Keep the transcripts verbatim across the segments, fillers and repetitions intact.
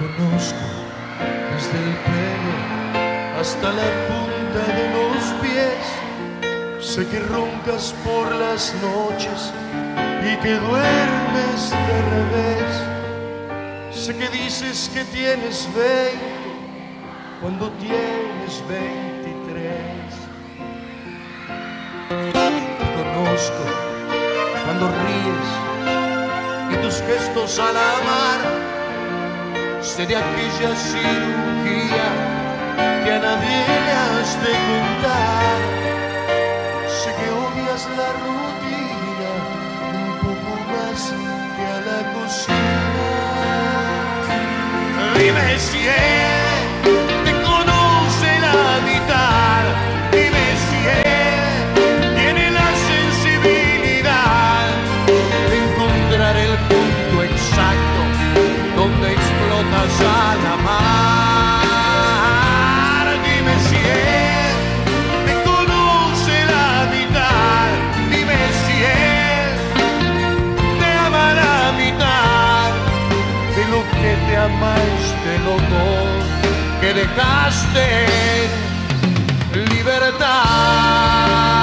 conozco desde el pelo hasta la punta de los pies. Sé que roncas por las noches y que duermes de revés. Sé que dices que tienes veinte cuando tienes veintitrés. Te conozco cuando ríes y tus gestos al amar. Sé de aquella cirugía que a nadie le has de contar. Sé que odias la rutina un poco más que a la cocina. Dime si él te conoce la mitad. Dime si él tiene la sensibilidad de encontrar el punto exacto donde explotas al amar. Dime si él te conoce la mitad. Dime si él te ama la mitad de lo que te ama este loco que dejaste libertad.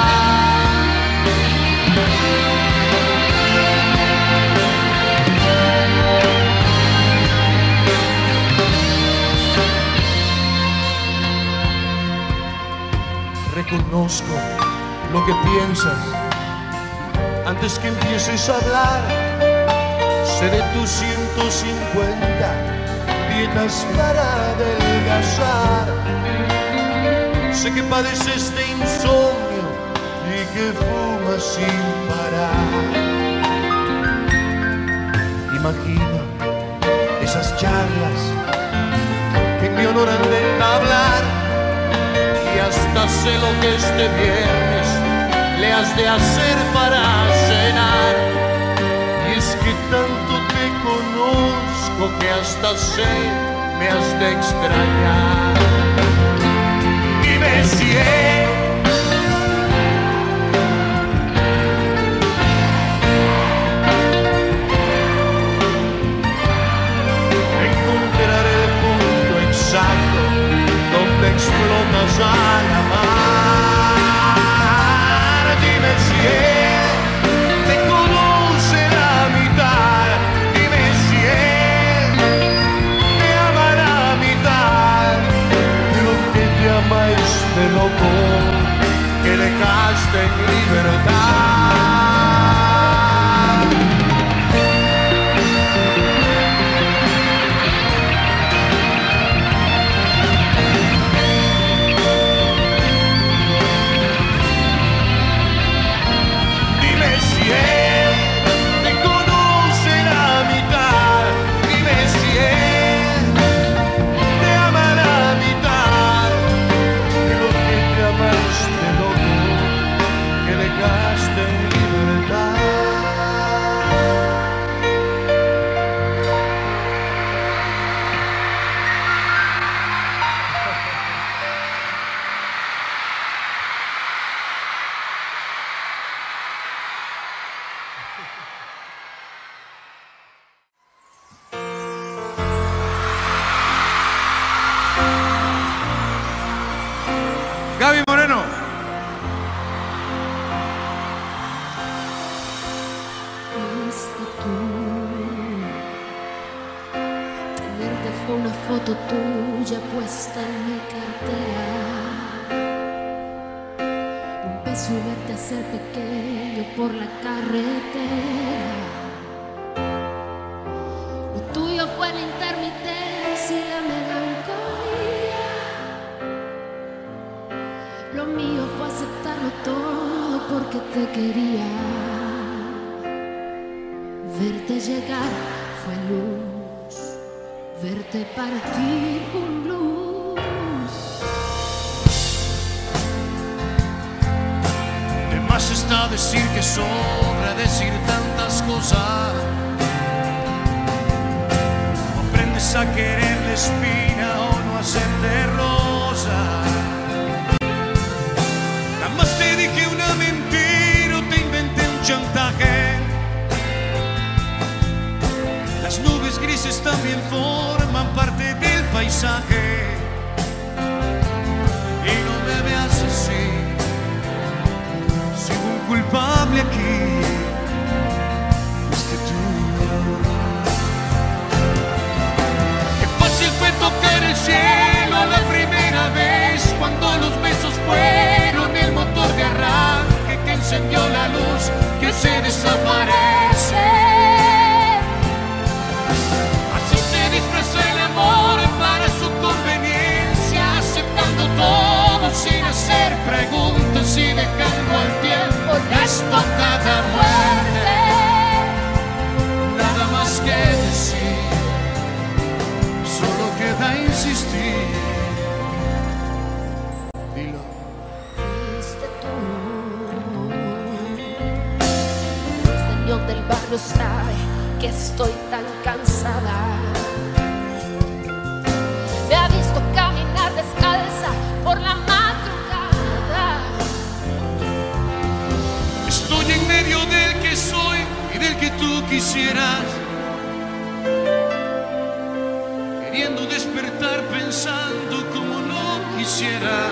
Reconozco lo que piensas antes que empieces a hablar. Sé de tus ciento cincuenta dietas para adelgazar. Sé que padeces de insomnio y que fumas sin parar. Imagino esas charlas que me honoran de entablar. Y hasta sé lo que este viernes le has de hacer para cenar. Y es que tanto te conozco que hasta sé me has de extrañar. Dime si él encontrar el punto exacto donde explotas al amar. Dime si él te conoce la mitad. Dime si él te ama la mitad de lo que te ama este loco que dejaste en libertad. Gaby Moreno. Fuiste tú. Tenerte fue una foto tuya puesta en mi cartera. Un beso y verte hacer pequeño por la carretera. Lo tuyo fue la intermitencia y la melancolía. Lo mío fue aceptarlo todo porque te quería. Verte llegar fue luz, verte partir un blues. De más está decir que sobra decir tantas cosas. No aprendes a querer la espina o no hacerte rosa. Jamás te dije una mentira o te inventé un chantaje. Las nubes grises también forman parte paisaje y no me veas así. Soy un culpable aquí, fuiste tú. Qué fácil fue tocar el cielo la primera vez, cuando los besos fueron el motor de arranque que encendió la luz que se desaparece. El amor para su conveniencia, aceptando todo sin hacer preguntas y dejando al tiempo ya estocada muerte. Nada más que decir, solo queda insistir. Dilo. Fuiste tú. El señor del barrio sabe que estoy tan cansada. Me ha visto caminar descalza por la madrugada. Estoy en medio del que soy y del que tú quisieras, queriendo despertar pensando como no quisiera.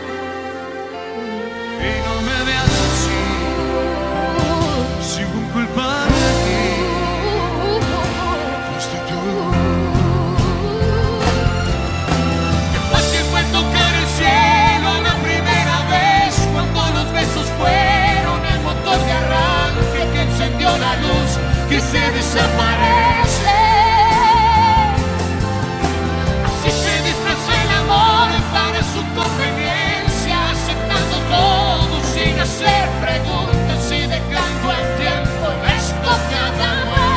Y no me veas así, sigo un culpable aquí, fuiste tú. Tocar el cielo la primera vez, cuando los besos fueron el motor de arranque que encendió la luz que se desaparece. Así se disfraza el amor para su conveniencia, aceptando todo sin hacer preguntas y dejando el tiempo en estocada muerte.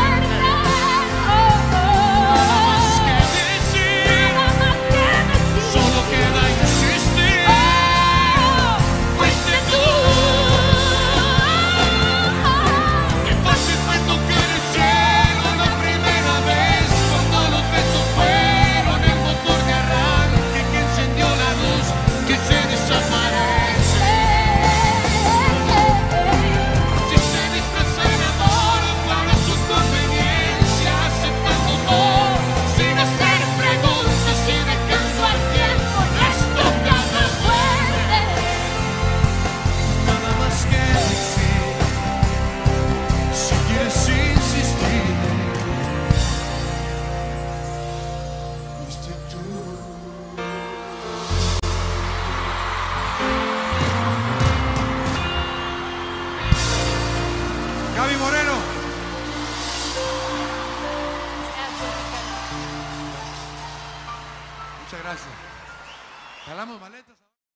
Jalamos maletas.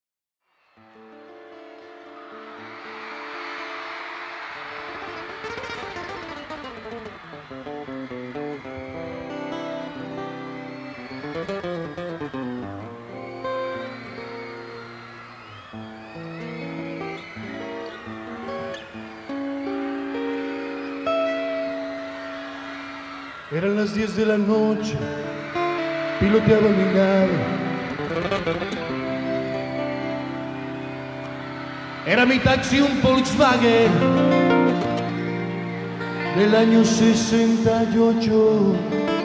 Eran las diez de la noche, piloteaba mi nave. Era mi taxi un Volkswagen del año sesenta y ocho.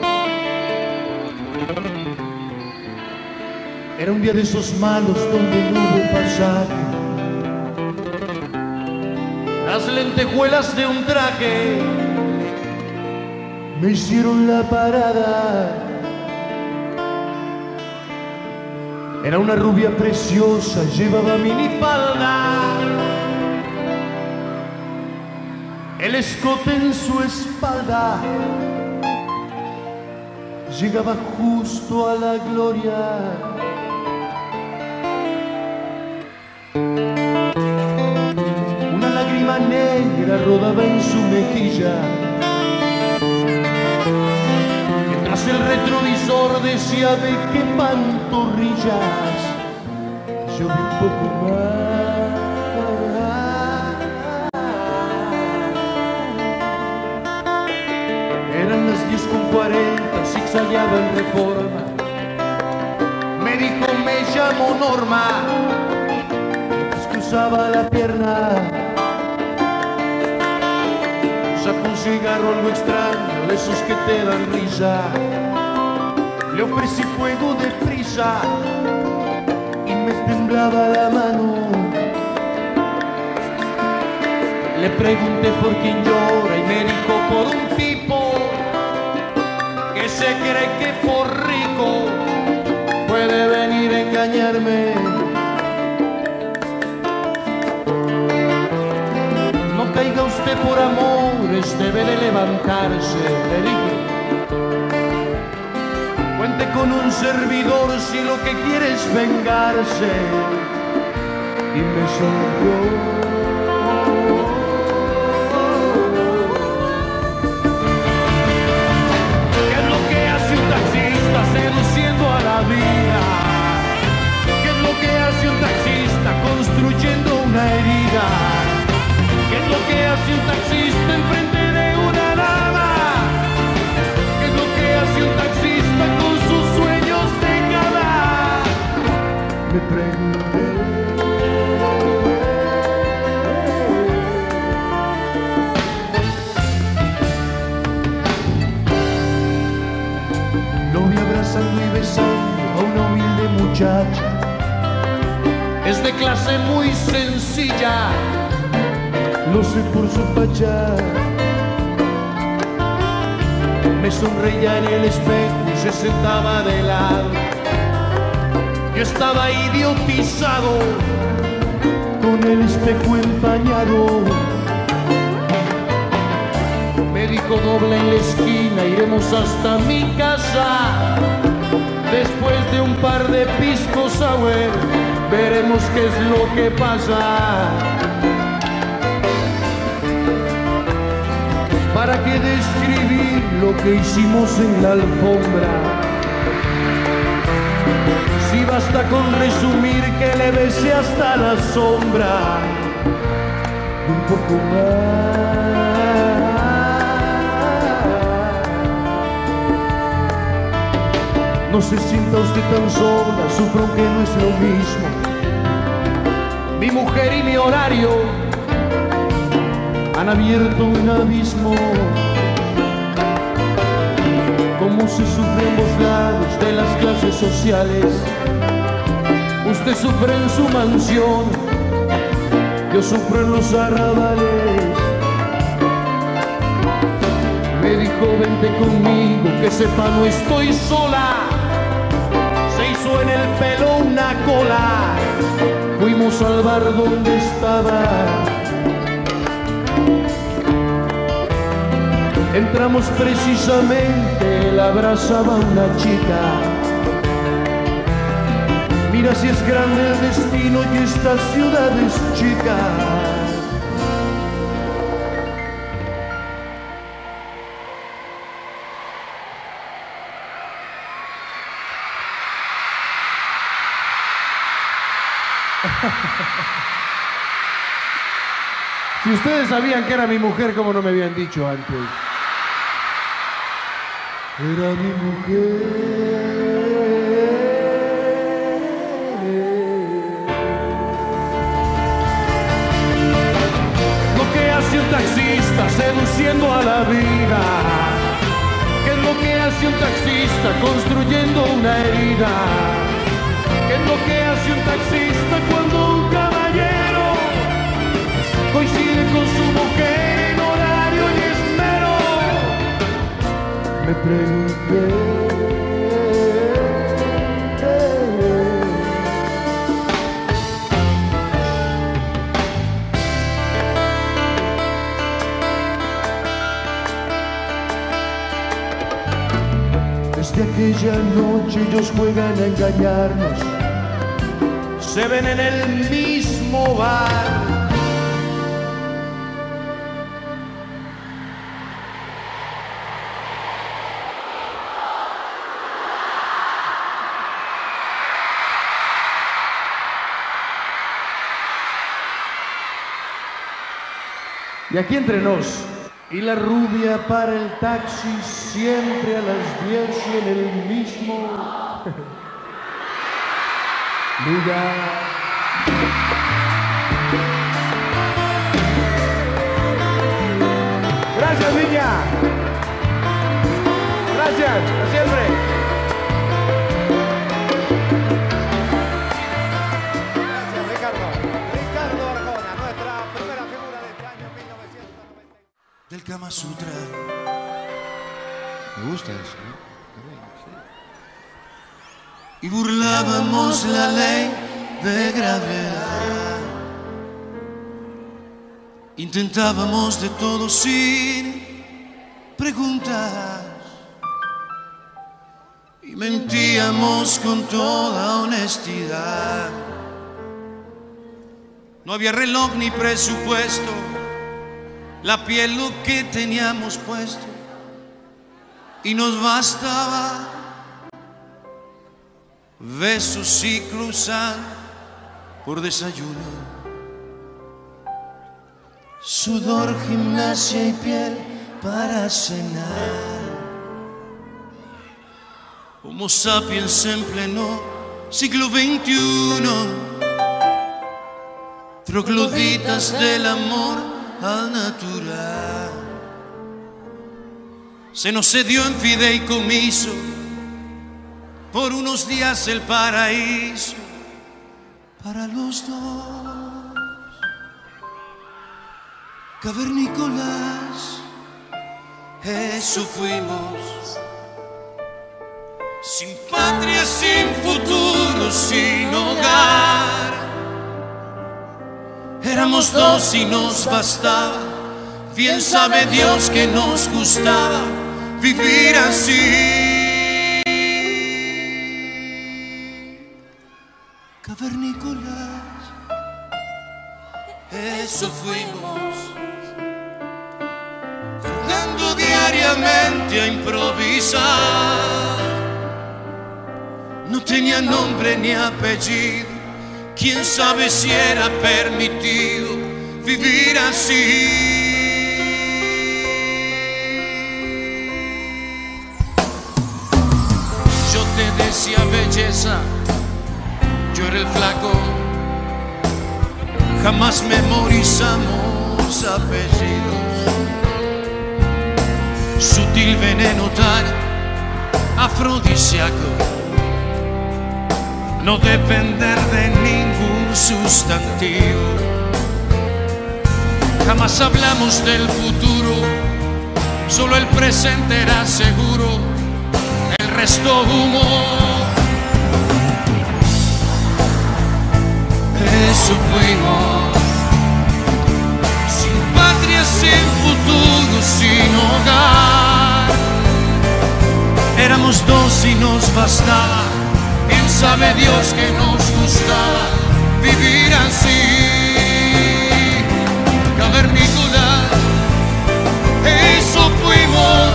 Era un día de esos malos donde no hubo pasaje. Las lentejuelas de un traje me hicieron la parada. Era una rubia preciosa, llevaba minifalda, el escote en su espalda llegaba justo a la gloria. Una lágrima negra rodaba en su mejilla, mientras el retrovisor decía de qué pantorrillas yo vi un poco más. Eran las diez con cuarenta, zigzagueaba en Reforma. Me dijo, me llamo Norma, mientras cruzaba la pierna. Sacó un cigarro algo extraño, de esos que te dan risa. Le ofrecí fuego de prisa y me temblaba la mano. Le pregunté por quién llora y me dijo por un tipo que se cree que por rico puede venir a engañarme. No caiga usted por amores, debe de levantarse, le dije. Cuente con un servidor si lo que quiere es vengarse. Y me sonrió. Seduciendo a la vida. ¿Qué es lo que hace un taxista construyendo una herida? ¿Qué es lo que hace un taxista enfrente de una dama? ¿Qué es lo que hace un taxista con sus sueños de gala? Me pregunté. Abrazando y besando a una humilde muchacha. Es de clase muy sencilla, lo sé por su facha. Me sonreía en el espejo y se sentaba de lado. Yo estaba idiotizado, con el espejo empañado. Me dijo dobla en la esquina, iremos hasta mi casa. Después de un par de pisco sour, veremos qué es lo que pasa. ¿Para qué describir lo que hicimos en la alfombra? Si basta con resumir que le besé hasta la sombra y un poco más. No se sienta usted tan sola, sufro que no es lo mismo. Mi mujer y mi horario han abierto un abismo. Como se sufre en ambos lados de las clases sociales. Usted sufre en su mansión, yo sufro en los arrabales. Me dijo vente conmigo, que sepa no estoy sola. Se hizo en el pelo una cola, fuimos al bar donde estaba. Entramos precisamente, la abrazaba una chica. Mira si es grande el destino y esta ciudad es chica. Si ustedes sabían que era mi mujer, ¿cómo no me habían dicho antes? Era mi mujer. Lo que hace un taxista seduciendo a la vida. ¿Qué es lo que hace un taxista construyendo una herida? ¿Qué es lo que hace un taxista cuando un caballero coincide con su mujer en horario y esmero? Me pregunté. Desde aquella noche ellos juegan a engañarnos. Se ven en el mismo bar. Y aquí entre nos, y la rubia para el taxi siempre a las diez y en el mismo lugar. Gracias, Viña. Gracias, siempre. Kama Sutra. Me gusta eso, ¿no? Y burlábamos la ley de gravedad. Intentábamos de todo sin preguntas y mentíamos con toda honestidad. No había reloj ni presupuesto, la piel lo que teníamos puesto y nos bastaba besos y cruzar por desayuno, sudor, gimnasia y piel para cenar. Homo sapiens en pleno siglo veintiuno, trogloditas del amor al natural. Se nos cedió en fideicomiso por unos días el paraíso para los dos. Cavernícolas, eso fuimos, sin patria, sin futuro, sin hogar. Éramos dos y nos bastaba, bien sabe Dios que nos gustaba vivir así. Cavernícolas, eso fuimos, jugando diariamente a improvisar. No tenía nombre ni apellido, quién sabe si era permitido vivir así. Yo te decía belleza, yo era el flaco, jamás memorizamos apellidos. Sutil veneno tan afrodisíaco, no depender de ningún sustantivo. Jamás hablamos del futuro, solo el presente era seguro, el resto humo. Eso fuimos, sin patria, sin futuro, sin hogar. Éramos dos y nos bastaba, bien sabe Dios que nos gustaba vivir así. Cavernícolas, eso fuimos,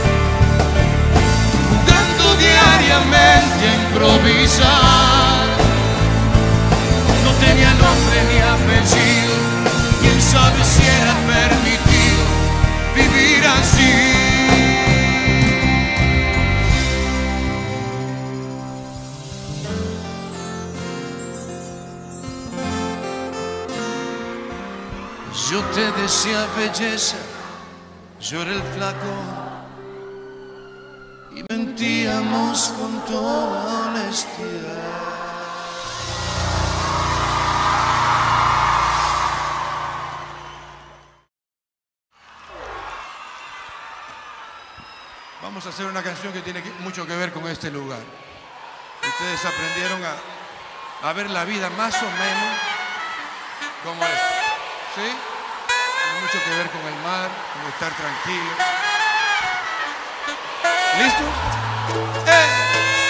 jugando diariamente a improvisar. No tenía nombre ni apellido, quién sabe si era permitido vivir así. Yo te decía belleza, yo era el flaco, y mentíamos con toda honestidad. Vamos a hacer una canción que tiene mucho que ver con este lugar. Ustedes aprendieron a, a ver la vida más o menos como es. ¿Sí? Tiene mucho que ver con el mar, con estar tranquilo. ¿Listos? ¡Eh!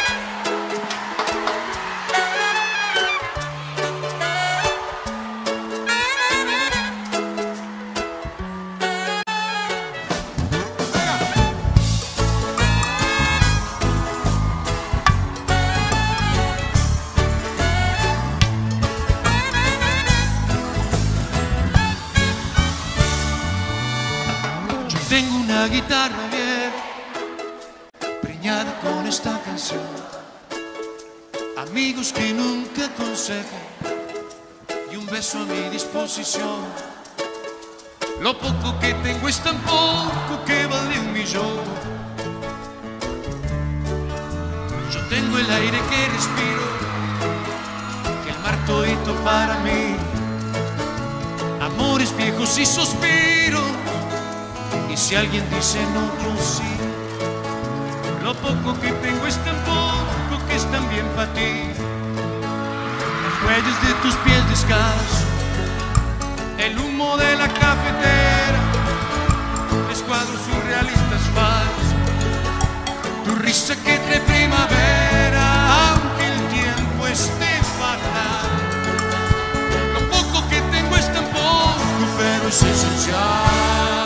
Tengo una guitarra vieja, preñada con esta canción, amigos que nunca aconsejan y un beso a mi disposición. Lo poco que tengo es tan poco que vale un millón. Yo tengo el aire que respiro, que el mar todito para mí, amores viejos y suspiros, si alguien dice no, yo sí. Lo poco que tengo es tan poco que es tan bien para ti. Las huellas de tus pies descalzos, el humo de la cafetera, los cuadros surrealistas falsos, tu risa que trae primavera, aunque el tiempo esté fatal. Lo poco que tengo es tan poco, pero es esencial.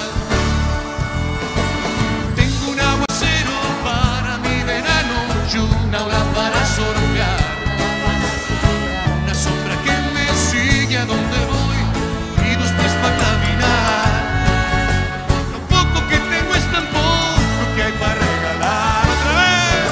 Tengo un aguacero para mi verano y una ola para sorbear, una sombra que me sigue a donde voy y dos pies para caminar. Lo poco que tengo es tan poco que hay para regalar. Otra vez.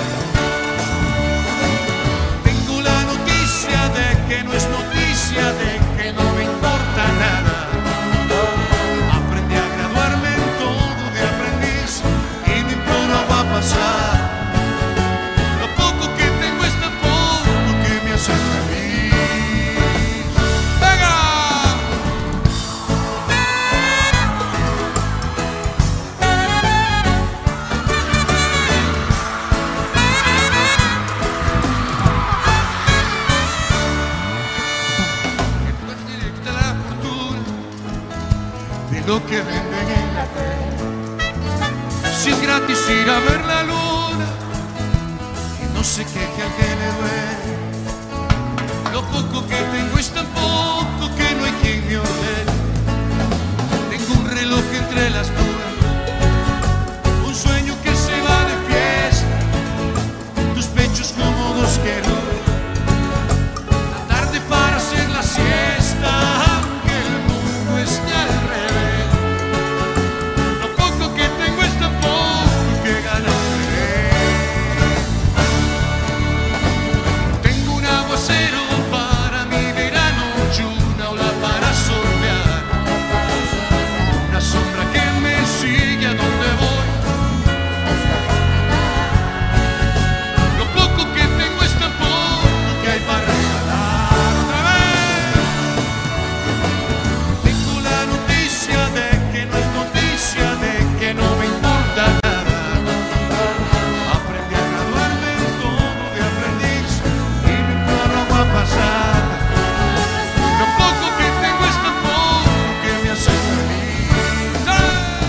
Tengo la noticia de que no es noticia, de que no me importa nada. Aprendí a graduarme en todo de aprendiz y mi prueba va a pasar. Lo poco que tengo es tan poco que me hace feliz. ¡Venga! Directa la fortuna de lo que venden en la tele. Si es gratis ir a ver la luna y no se queje al que le duele. Lo poco que tengo es tan poco que no hay quien me ordene. Tengo un reloj entre las nubes, un sueño que se va de fiesta, tus pechos como dos querubes, la tarde para hacer la siesta, aunque el mundo esté al revés. Lo poco que tengo es tan poco que ganas de ver. Tengo un aguacero para mi verano y una ola para sorbear, una sombra que me sigue a donde voy. Lo poco que tengo es tan poco que hay para regalar. Otra vez. Tengo la noticia de que no es noticia, de que no me importa nada. Aprendí a graduarme en todo de aprendiz y mi prueba va a pasar. Lo poco que tengo es tan poco que me hace feliz. ¡Ah!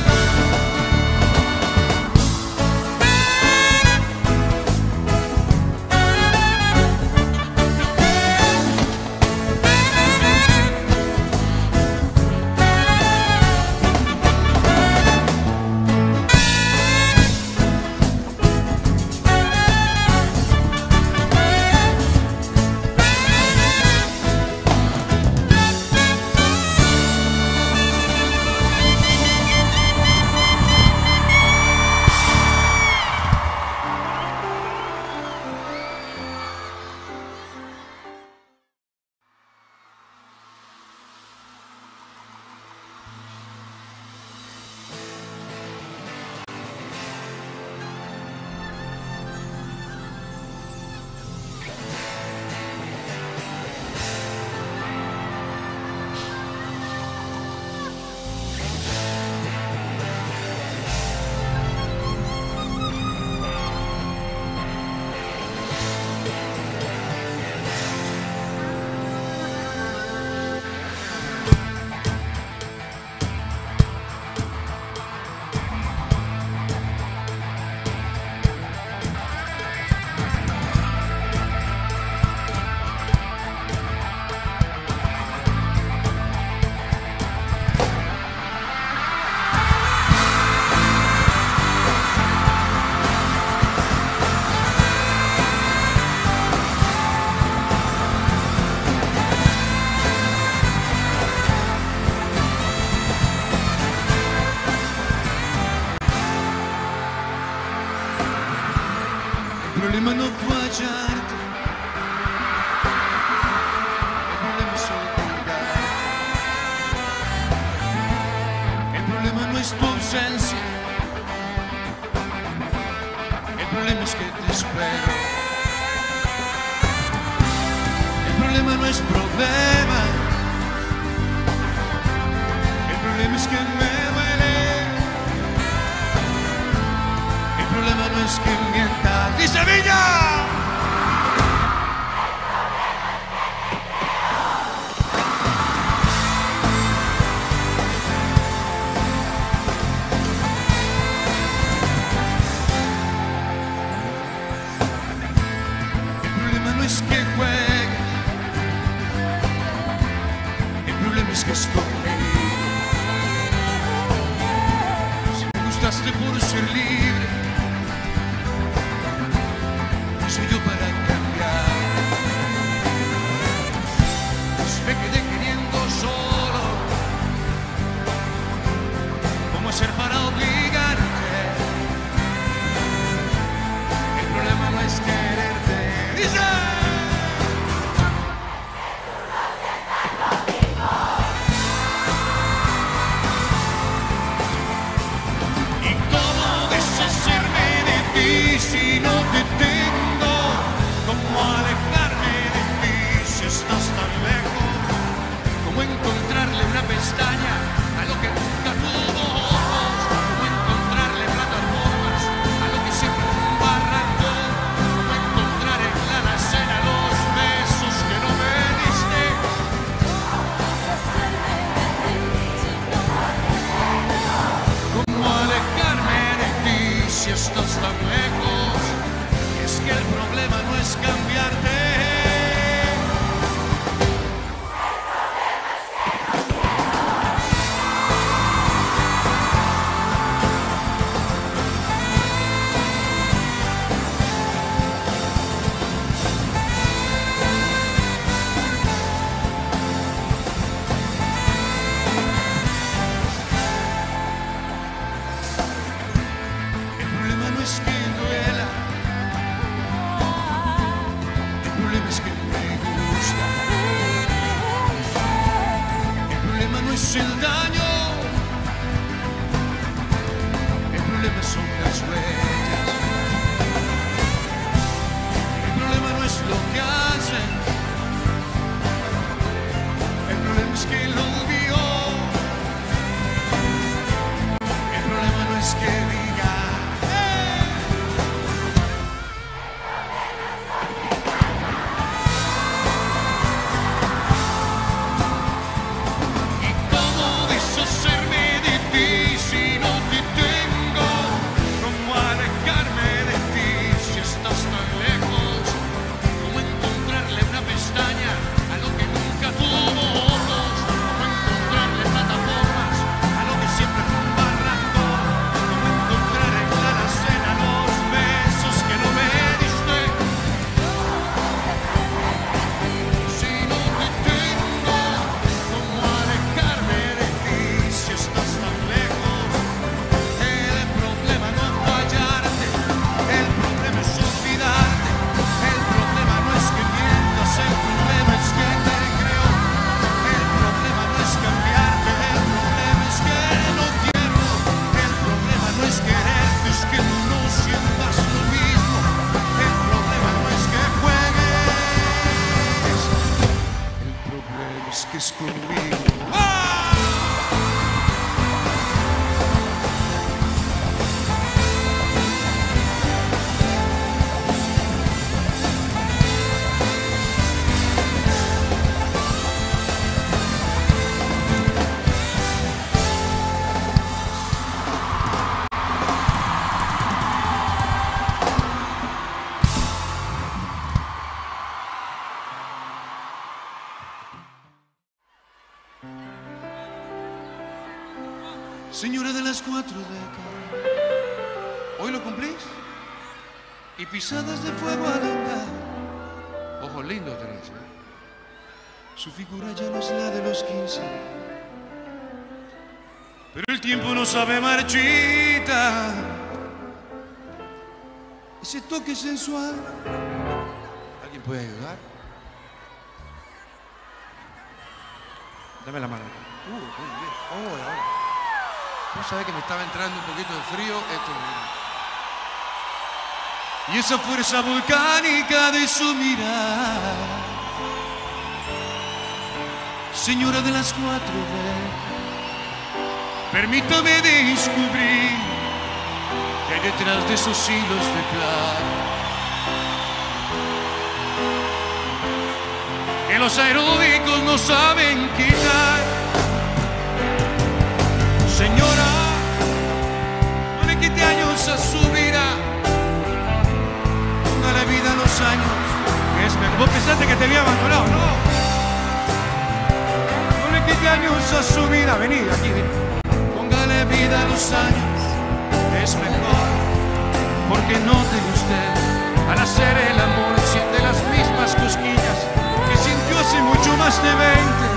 El problema no fue hallarte, el problema es olvidarte. El problema no es tu ausencia, el problema es que te espero. El problema no es problema, el problema es que me duele. es que mientas. ¡Dice Villa! El problema no es que juegues, el problema es que estoy. Por ser libre, no soy yo para cambiar. Si me quedé queriendo solo, ¿cómo hacer para obligarte? El problema no es quererte. ¡Dice! Si no te tengo, ¿cómo alejarme de ti si estás tan lejos? ¿Cómo encontrarle una pestaña a lo que nunca tuvo ojos? ¿Cómo encontrarle plataformas a lo que siempre fue un barranco? ¿Cómo encontrar en la alacena los besos que no me diste? ¿Cómo alejarme de ti si estás tan lejos? Es que el problema no es cambiarte. El problema no es que duela, el problema es que me gusta. El problema no es el daño, el problema son las huellas. El problema no es lo que hacen, el problema es que lo vio. El problema no es que diga. Si no te tengo, ¿cómo alejarme de ti si estás tan lejos? ¿Cómo encontrarle una pestaña a lo que nunca tuvo ojos? ¿Cómo encontrarle plataformas a lo que siempre fue un barranco? ¿Cómo encontrar en la alacena los besos que no me diste? Si no te tengo, ¿cómo alejarme de ti si estás tan lejos? Que es conmigo. ¡Ah! Señora de las cuatro décadas, ¿hoy lo cumplís? Y pisadas de fuego al andar. Ojos lindos tenés, ¿eh? Su figura ya no es la de los quince, pero el tiempo no sabe marchita. Ese toque sensual. ¿Alguien puede ayudar? Dame la mano. Uh, muy bien. Oh, ahora. Vos sabés que me estaba entrando un poquito de frío. Esto es... Y esa fuerza volcánica de su mirada, señora de las cuatro D, permítame descubrir que hay detrás de esos hilos de plata, que los aeróbicos no saben quitar. Señora, no le quite años a su vida, póngale vida a los años. Es mejor. Vos pensaste que te había abandonado, no. No le quite años a su vida, vení aquí, vení. Póngale vida a los años, es mejor, porque note usted, al hacer el amor siente las mismas cosquillas que sintió hace mucho más de veinte.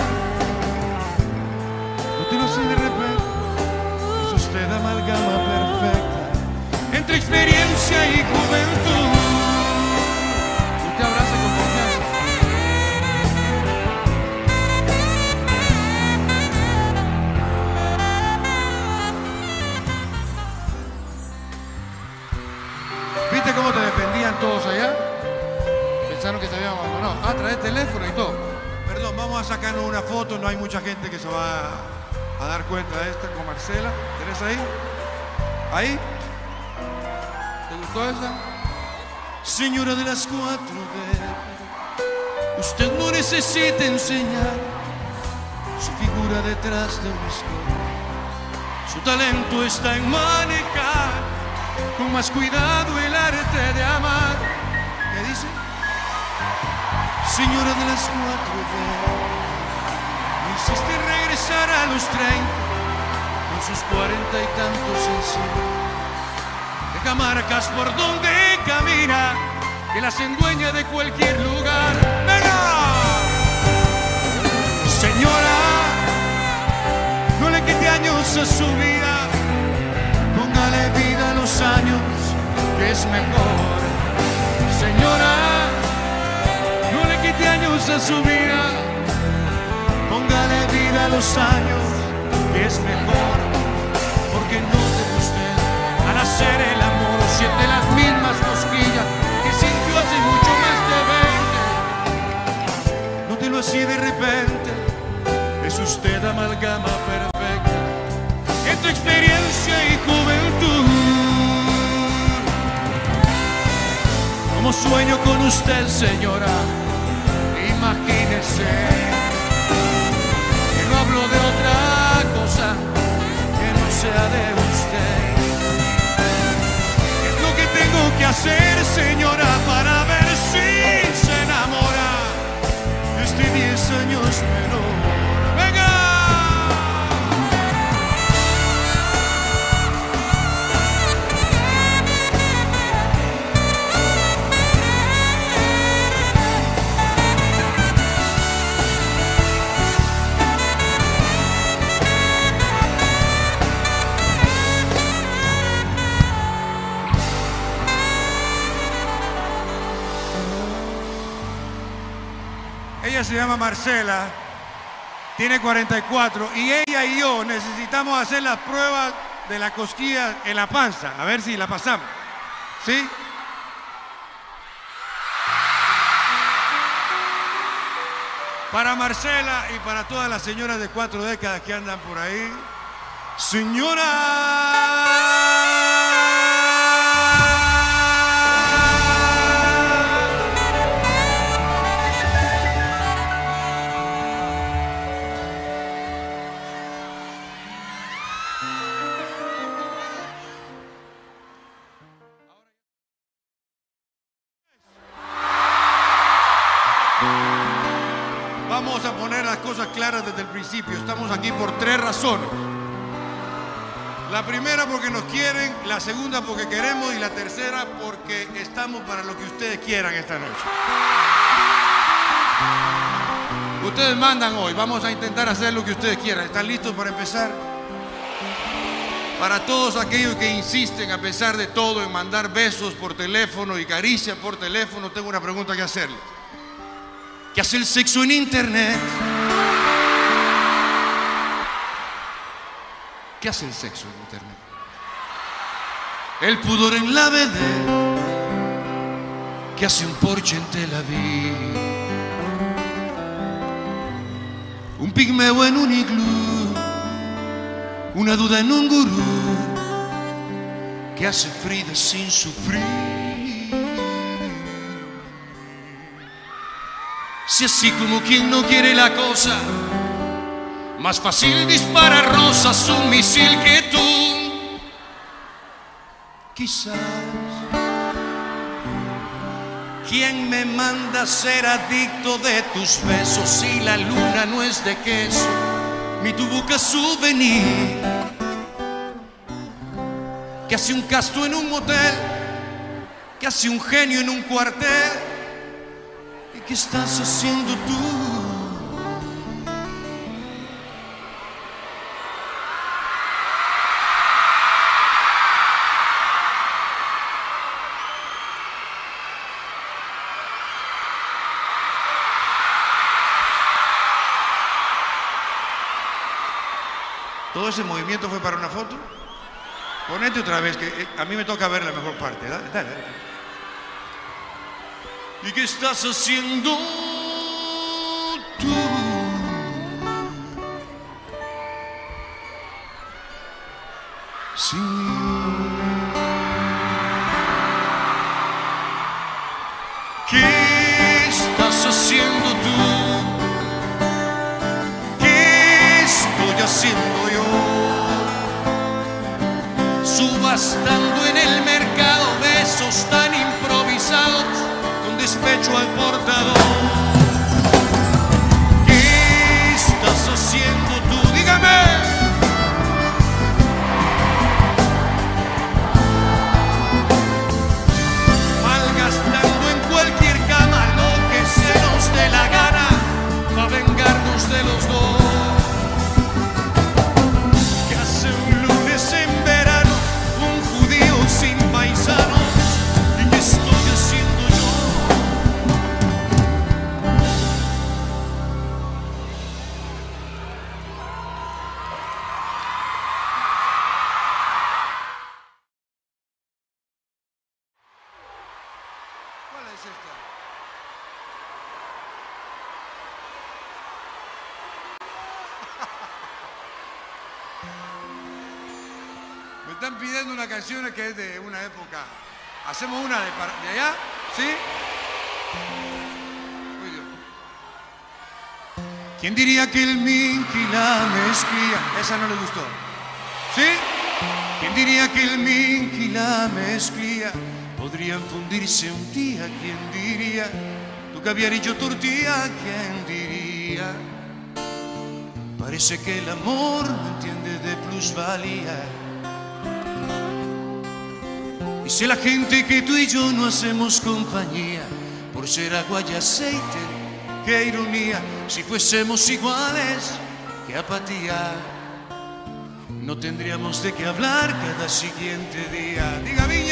Nótelo así de repente, es usted amalgama perfecta entre experiencia y juventud. Usted abraza con confianza. ¿Viste cómo te defendían todos allá? Pensaron que te habían abandonado. Ah, trae el teléfono y todo. Perdón, vamos a sacarnos una foto. No hay mucha gente que se va a dar cuenta de esta con Marcela. ¿Tenés ahí? ¿Ahí? ¿Te gustó esa? Señora de las cuatro décadas, usted no necesita enseñar su figura detrás de un escote. Su talento está en manejar con más cuidado el arte de amar. ¿Qué dice? Señora de las cuatro décadas, me hiciste regresar a los treinta con sus cuarenta y tantos encima. Deja marcas por donde camina, que las endueña de cualquier lugar. ¡Venga! Señora, no le quite años a su vida, póngale vida a los años, que es mejor. Señora, no le quite años a su vida, póngale vida a los años, que es mejor, porque no te usted al hacer el amor siente las mismas cosquillas que sintió hace mucho más de veinte. Nótelo así de repente, es usted amalgama perfecta entre experiencia y juventud. Como sueño con usted, señora, imagínese que no hablo de otra cosa que no sea de usted. Tengo que hacer, señora, para ver si se enamora de este diez años menor. ¡Venga! Ella se llama Marcela, tiene cuarenta y cuatro y ella y yo necesitamos hacer las pruebas de la cosquilla en la panza, a ver si la pasamos. ¿Sí? Para Marcela y para todas las señoras de cuatro décadas que andan por ahí. Señora. Vamos a poner las cosas claras desde el principio. Estamos aquí por tres razones. La primera porque nos quieren, la segunda porque queremos y la tercera porque estamos para lo que ustedes quieran esta noche. Ustedes mandan hoy, vamos a intentar hacer lo que ustedes quieran. ¿Están listos para empezar? Para todos aquellos que insisten a pesar de todo en mandar besos por teléfono y caricias por teléfono, tengo una pregunta que hacerles. ¿Qué hace el sexo en internet? ¿Qué hace el sexo en internet? El pudor en la vedette. ¿Qué hace un Porsche en Tel Aviv? Un pigmeo en un iglú. Una duda en un gurú. que hace Frida sin sufrir. Si así como quien no quiere la cosa, más fácil dispara rosas un misil que tú. Quizás ¿quién me manda ser adicto de tus besos si la luna no es de queso ni tu boca souvenir? Que hace un casto en un motel, que hace un genio en un cuartel. ¿Y qué estás haciendo tú? ¿Todo ese movimiento fue para una foto? Ponete otra vez, que a mí me toca ver la mejor parte. Dale, dale, dale. ¿Y qué estás haciendo tú? Sin mí. ¿Qué estás haciendo tú? ¿Qué estoy haciendo yo? Subastando en el mercado besos tan improvisados con despecho al portador. ¿Qué estás haciendo tú? Dígame. Malgastando en cualquier cama lo que se nos dé la gana para vengarnos de los dos. ¿Qué hace un lunes en verano un judío sin paisanos? ¿Y qué estoy haciendo yo? ¿Cuál es esta? Me están pidiendo una canción que es de una época. ¿Hacemos una de, de allá? ¿Sí? Uy, Dios. ¿Quién diría que el Minky la mezclilla? Esa no le gustó. ¿Sí? ¿Quién diría que el Minky la mezclilla podrían fundirse un día? ¿Quién diría? Tu caviar y yo tortilla, ¿quién diría? Parece que el amor no entiende de plusvalía. Dice la gente que tú y yo no hacemos compañía por ser agua y aceite. Qué ironía, si fuésemos iguales, qué apatía. No tendríamos de qué hablar cada siguiente día. Diga Viña.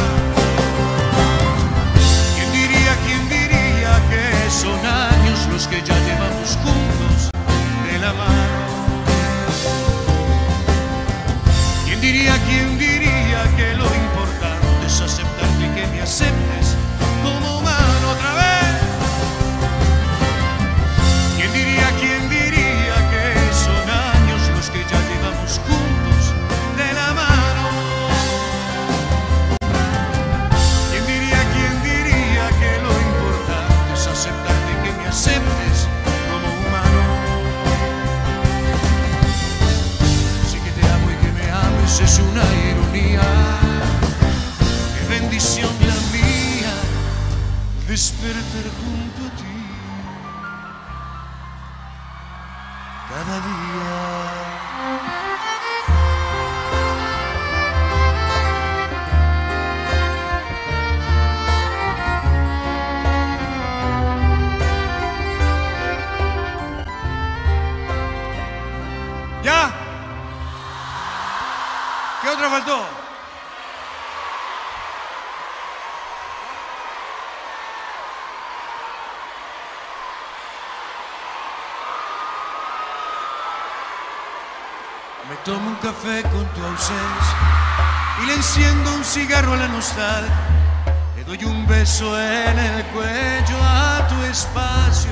¿Quién diría, quién diría que son años los que ya llevamos juntos de la mano? ¿Quién diría, quién diría que lo importante es aceptarte y que me aceptes como humano otra vez? ¿Quién diría, quién diría que son años los que ya llevamos juntos de la mano? ¿Quién diría, quién diría que lo importante es aceptarte y que me aceptes como humano? Sí que te amo y que me ames es una ironía. Qué bendición la mía despertar junto a ti cada día. ¿Ya? ¿Qué otra faltó? Me tomo un café con tu ausencia y le enciendo un cigarro a la nostalgia. Le doy un beso en el cuello a tu espacio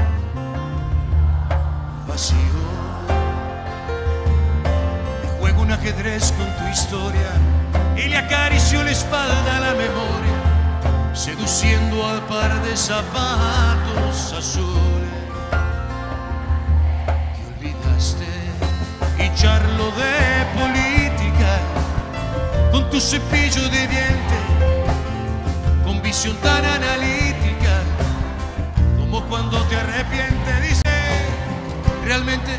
vacío. Me juego un ajedrez con tu historia y le acarició la espalda a la memoria, seduciendo al par de zapatos azules. Te olvidaste y charló de política con tu cepillo de dientes, con visión tan analítica como cuando te arrepientes. Dice, realmente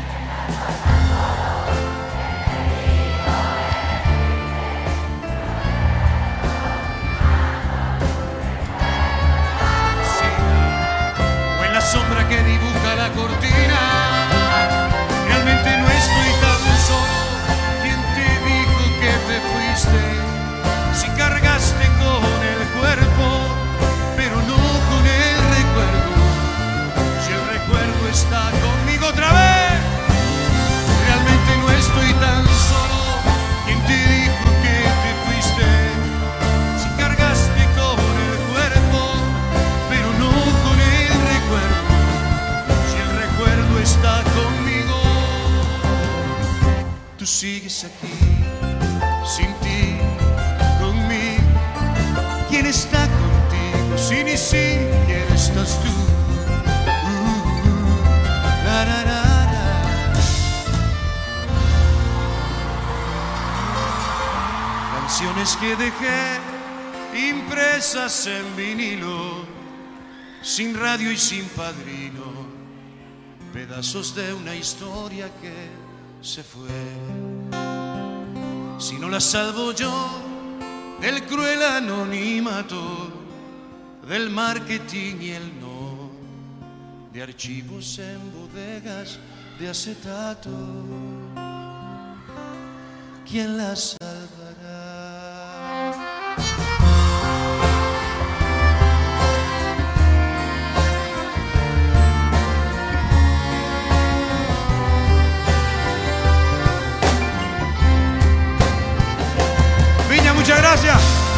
sombra que dibuja la cortina. Realmente no estoy tan solo. ¿Quién te dijo que te fuiste? Si cargaste con el cuerpo, pero no con el recuerdo. Si el recuerdo está conmigo otra vez. Realmente no estoy tan solo. ¿Quién te dijo que te fuiste? Si cargaste con el cuerpo, pero no con el recuerdo. Está conmigo, tú sigues aquí, sin ti, conmigo. ¿Quién está contigo si ni siquiera estás tú? Uh, la, la, la, la. Canciones que dejé impresas en vinilo, sin radio y sin padrino. Pedazos de una historia que se fue. Si no la salvo yo del cruel anonimato, del marketing y el no, de archivos en bodegas de acetato, ¿quién la salvará? Muchas gracias.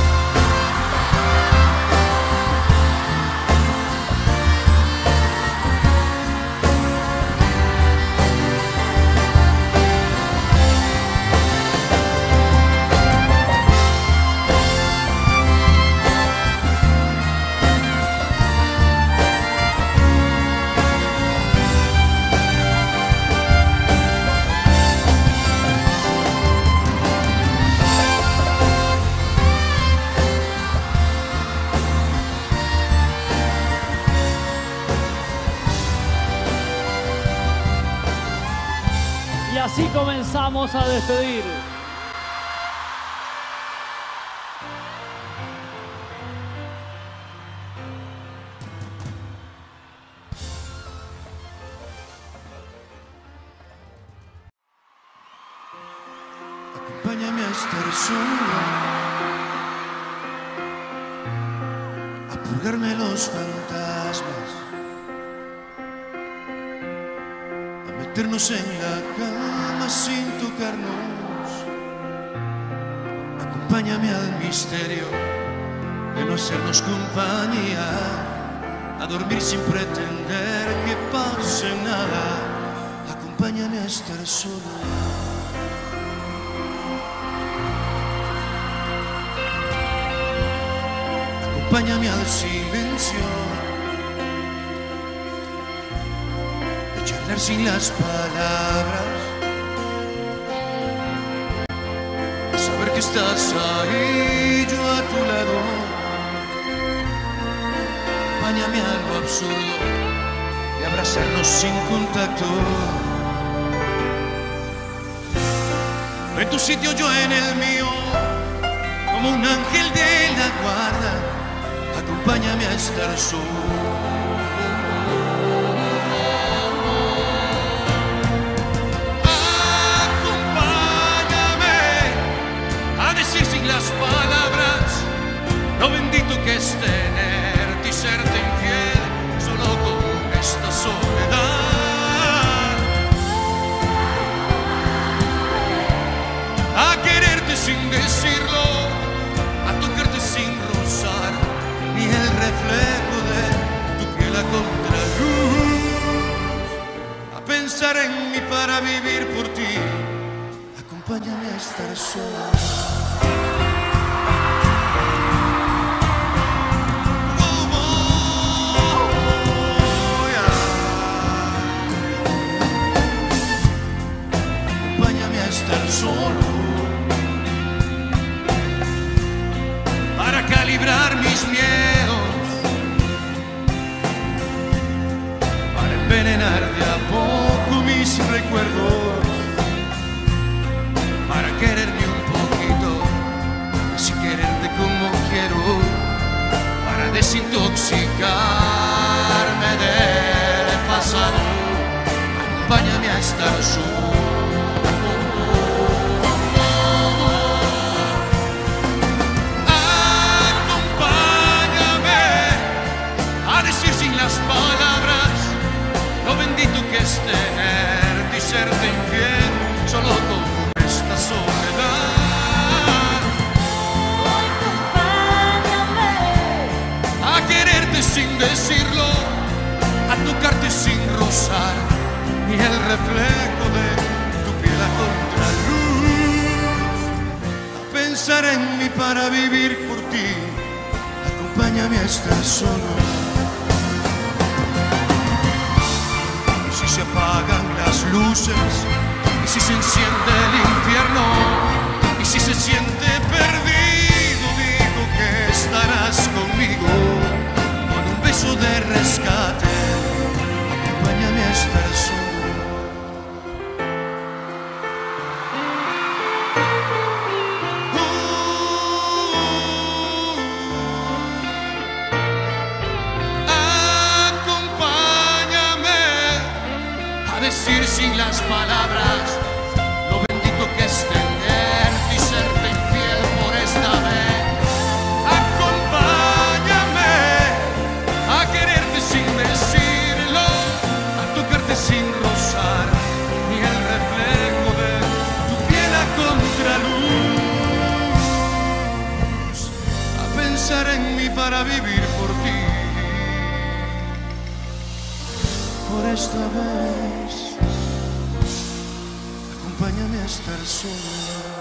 Así comenzamos a despedir. Acompáñame a estar solo, a purgarme los fantasmas, a meternos en la cama sin tocarnos. Acompáñame al misterio de no hacernos compañía, a dormir sin pretender que pase nada. Acompáñame a estar solo. Acompáñame al silencio, de charlar sin las palabras, de saber que estás ahí, yo a tu lado. Acompáñame a lo absurdo de abrazarnos sin contacto. En tu sitio, yo en el mío, como un ángel de la guarda. Acompáñame a estar solo. Acompáñame a decir sin las palabras lo bendito que es tenerte y serte infiel solo con esta soledad. A quererte sin decirlo, a tocarte sin rozar ni el reflejo de tu piel a contraluz, a pensar en mí para vivir por ti. Acompáñame a estar solo. estar solo, para calibrar mis miedos, para envenenar de a poco mis recuerdos, para quererme un poquito, así quererte como quiero, para desintoxicarme del pasado. Acompáñame a estar solo. Acompáñame a decir sin las palabras lo bendito que es tenerte y serte infiel, solo con esta soledad. Acompáñame A quererte sin decirlo, a tocarte sin rozar ni el reflejo de tu piel a contraluz, a pensar en mí para vivir por ti. Acompáñame a estar solo. Si se apagan las luces y si se enciende el infierno y si se siente perdido, digo que estarás conmigo con un beso de rescate. Acompáñame a estar solo. Decir sin las palabras lo bendito que es tenerte y serte infiel por esta vez. Acompáñame a quererte sin decirlo, a tocarte sin rozar ni el reflejo de tu piel a contraluz, a pensar en mí para vivir por ti. Por esta vez, acompáñame a estar solo.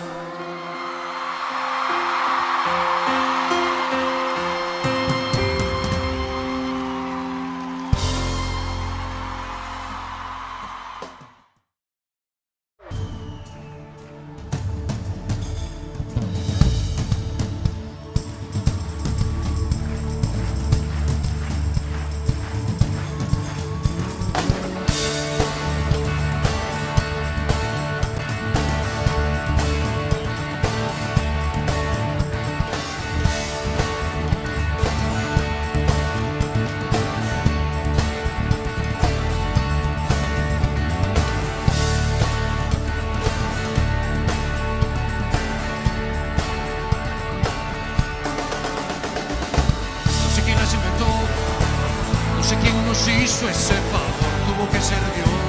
Hizo ese favor, tuvo que ser Dios,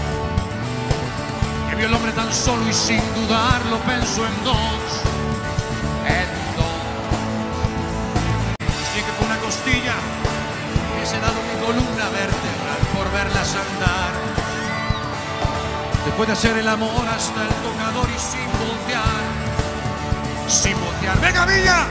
que vio al hombre tan solo y sin dudarlo pensó en dos, en dos. Sí que fue una costilla que se ha dado mi columna vertebral por verlas andar, después de hacer el amor hasta el tocador y sin voltear, sin voltear. ¡Venga, Villa!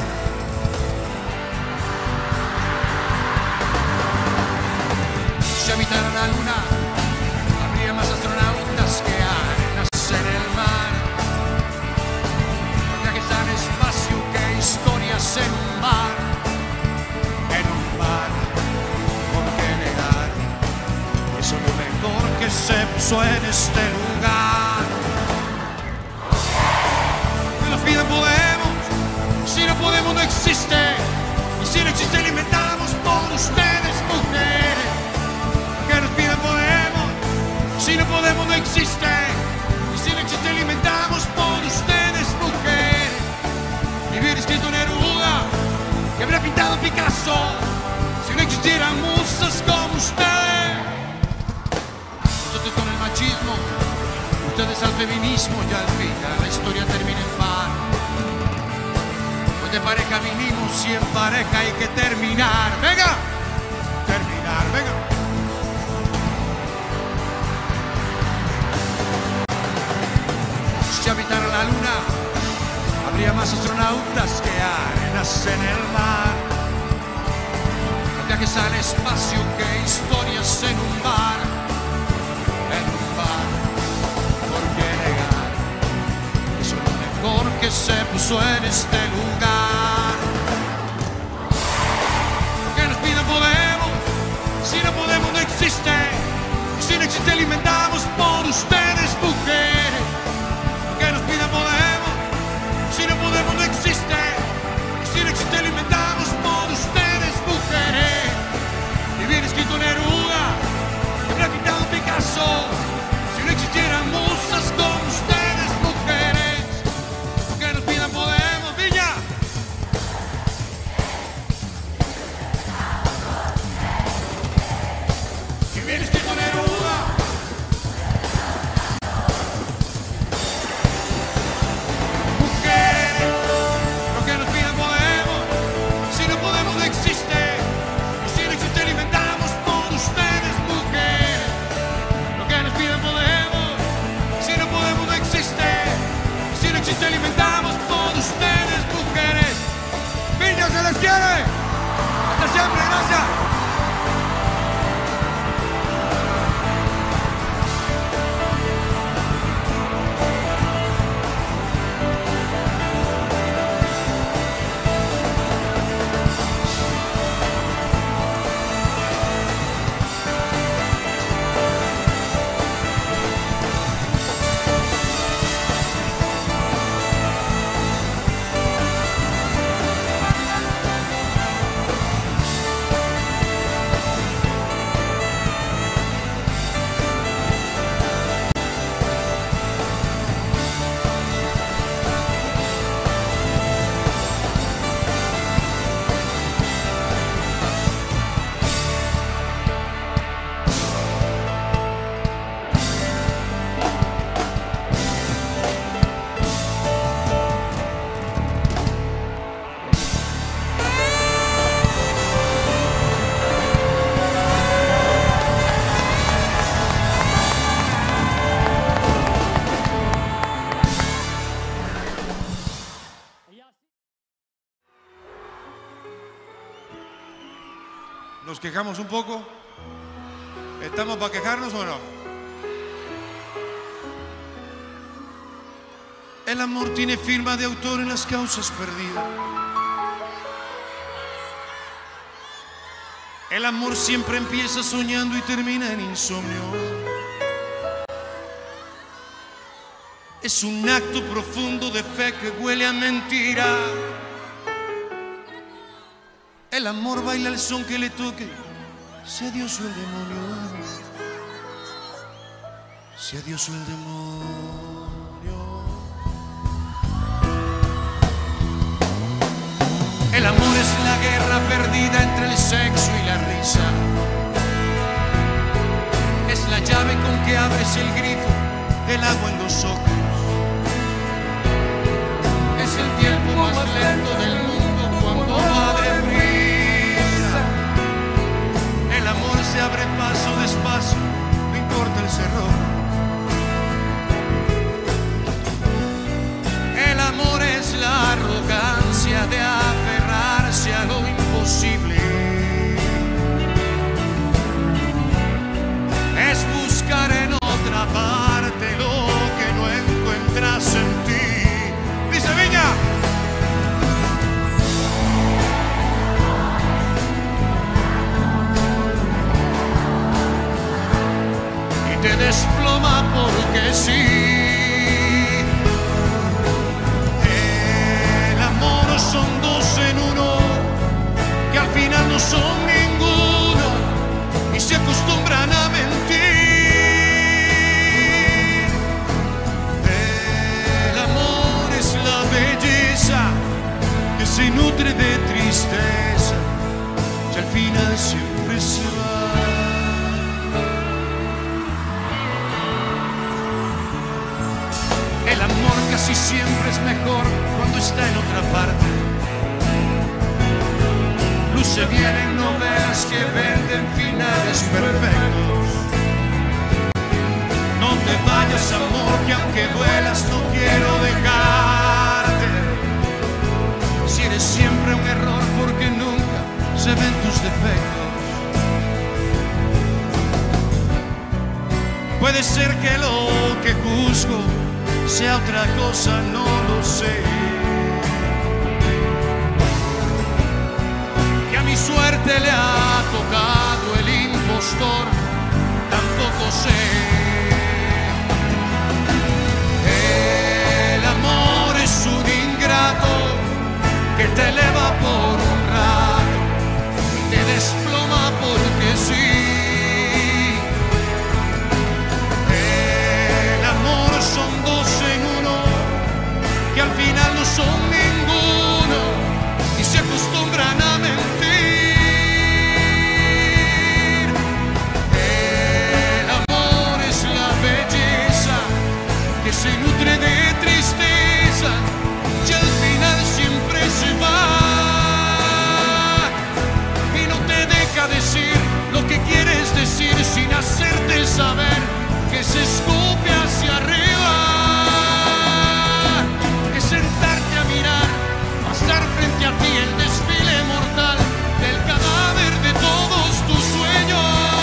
Si habitara la luna, habría más astronautas que arenas en el mar. Viajes al espacio que historias en un bar, en un bar. ¿Por qué negar? Eso es lo mejor que se puso en este lugar. Que nos piden podemos, si no podemos no existe. Y si no existe lo inventamos por ustedes, mujeres. Que nos piden podemos, si no podemos no existe, y si no existe lo inventamos por ustedes, mujeres. Y hubiera escrito Neruda, que habría pintado Picasso, si no existieran musas como ustedes. Nosotros con el machismo, ustedes al feminismo, y al final la historia termina en par. Pues de pareja vinimos y en pareja hay que terminar. ¡Venga! Terminar, venga. Si habitara la luna, habría más astronautas que arenas en el mar. Viajes al espacio que historias en un bar, en un bar. ¿Por qué negar? puso en este lugar. Lo que nos piden podemos, si no podemos no existe. Y si no existe alimentamos por ustedes, mujeres. Lo que nos piden podemos, si no podemos no existe. Y si no existe alimentamos por ustedes, mujeres. Y bien escrito Neruda, que me ha quitado Picasso. Si no existieran musas como ustedes, mujeres. Lo que nos pidan podemos, Viña. Que bien escrito Neruda. Mujeres, lo que nos pidan podemos. Si no podemos no existe. Y si no existe alimentamos por ustedes, mujeres. Lo que nos pidan podemos. Si no podemos no existe. Y si no existe alimentamos por ustedes, mujeres. Viña, se les quiere. Hasta siempre, gracias. ¿Nos quejamos un poco? ¿Estamos para quejarnos o no? El amor tiene firma de autor en las causas perdidas. El amor siempre empieza soñando y termina en insomnio. Es un acto profundo de fe que huele a mentira. El amor baila el son que le toque, sea Dios o el demonio, sea Dios o el demonio. El amor es la guerra perdida entre el sexo y la risa. Es la llave con que abres el grifo del agua en los ojos. Es el tiempo más lento del mundo cuando va deprisa. El amor se abre paso despacio, no importa el cerrojo. El amor es la arrogancia de aferrarse a lo imposible. Es buscar en otra parte lo que no encuentras en ti. Dice Viña. Te desploma porque sí. El amor son dos en uno, que al final no son ninguno y se acostumbran a mentir. El amor es la belleza que se nutre de tristeza y al final siempre se va. El amor casi siempre es mejor cuando está en otra parte. Luce bien en novelas que venden finales perfectos. No te vayas, amor, que aunque duelas no quiero dejarte. Si eres siempre un error porque nunca se ven tus defectos. Puede ser que lo que juzgo sea otra cosa, no lo sé. suerte le ha tocado el impostor, tampoco sé. El amor es un ingrato que te eleva por un rato y te desploma porque sí. El amor son dos en uno que al final no son ninguno y se acostumbran a mentir. El amor es la belleza que se nutre de tristeza y al final siempre se va y no te deja decir lo que quieres decir sin hacerte saber que se escupe hacia arriba, que sentarte a mirar pasar frente a ti el desfile mortal del cadáver de todos tus sueños.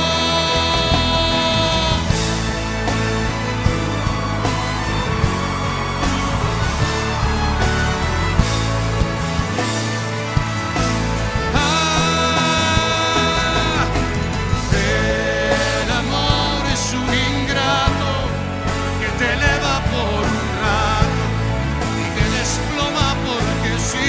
Ah, el amor es un ingrato que te eleva por un rato y te desploma porque sí.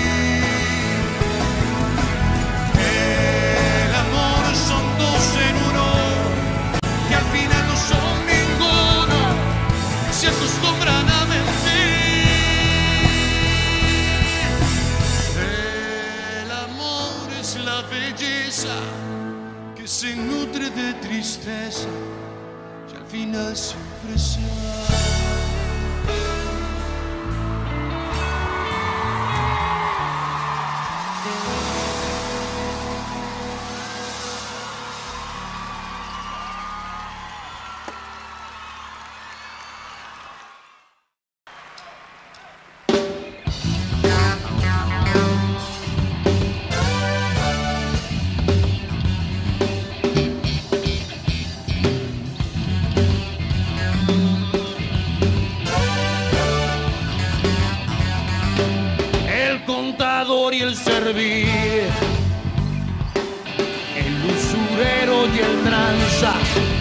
El amor son dos en uno que al final no son ninguno, se acostumbran a mentir. El amor es la belleza que se nutre de tristeza y al final siempre se va. El contador y el servir, el usurero y el tranza,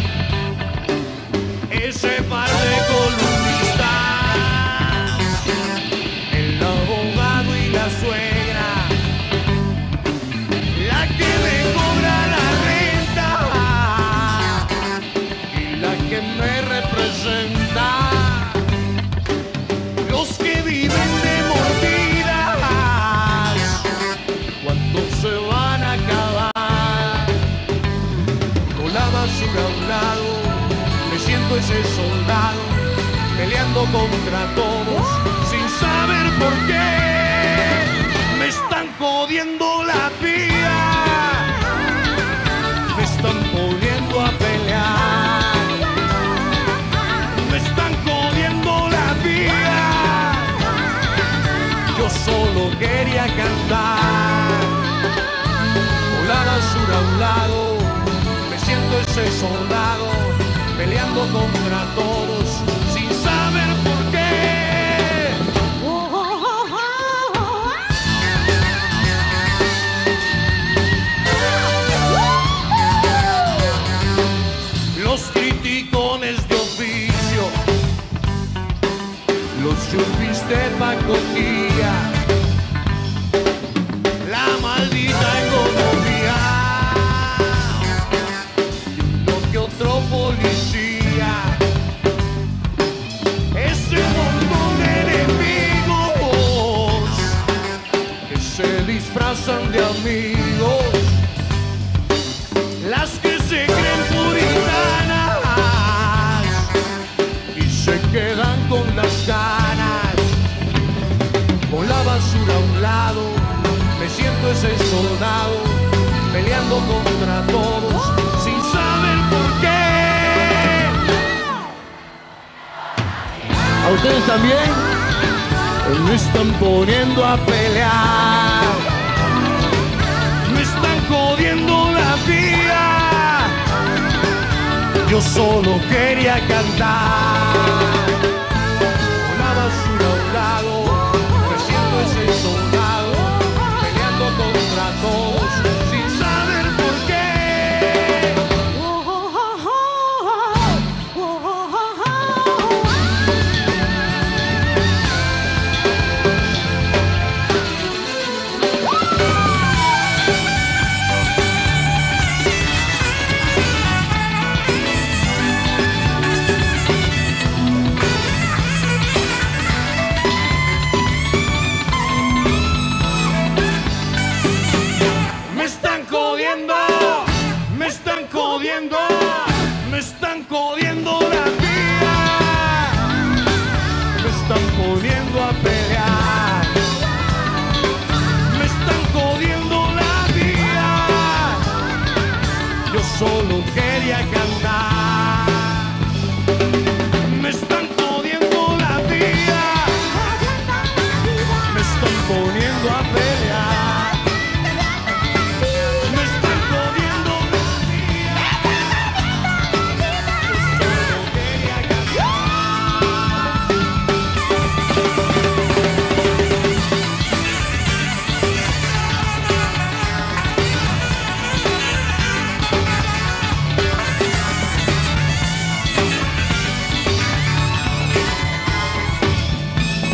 ese par de columnistas, el abogado y la suegra, la que me cobra la renta y la que me representa, los que viven de mordidas cuando se van a acabar. Con la basura a un lado me siento ese soldado peleando contra todos sin saber por qué. Me están jodiendo la vida, me están poniendo a pelear, me están jodiendo la vida. Yo solo quería cantar. Con la basura a un lado me siento ese soldado peleando contra todos sin saber por qué. Los criticones de oficio, los chupis de pacotilla, la maldita economía, lo que otro policía, ese montón de enemigos que se disfrazan de amigos, las que se creen puritanas y se quedan con las ganas. Con la basura a un lado me siento ese soldado peleando contra todos sin saber por qué. ¿A ustedes también? Me están poniendo a pelear, me están jodiendo la vida. Yo solo quería cantar. Con la basura a un lado me siento ese soldado peleando contra todos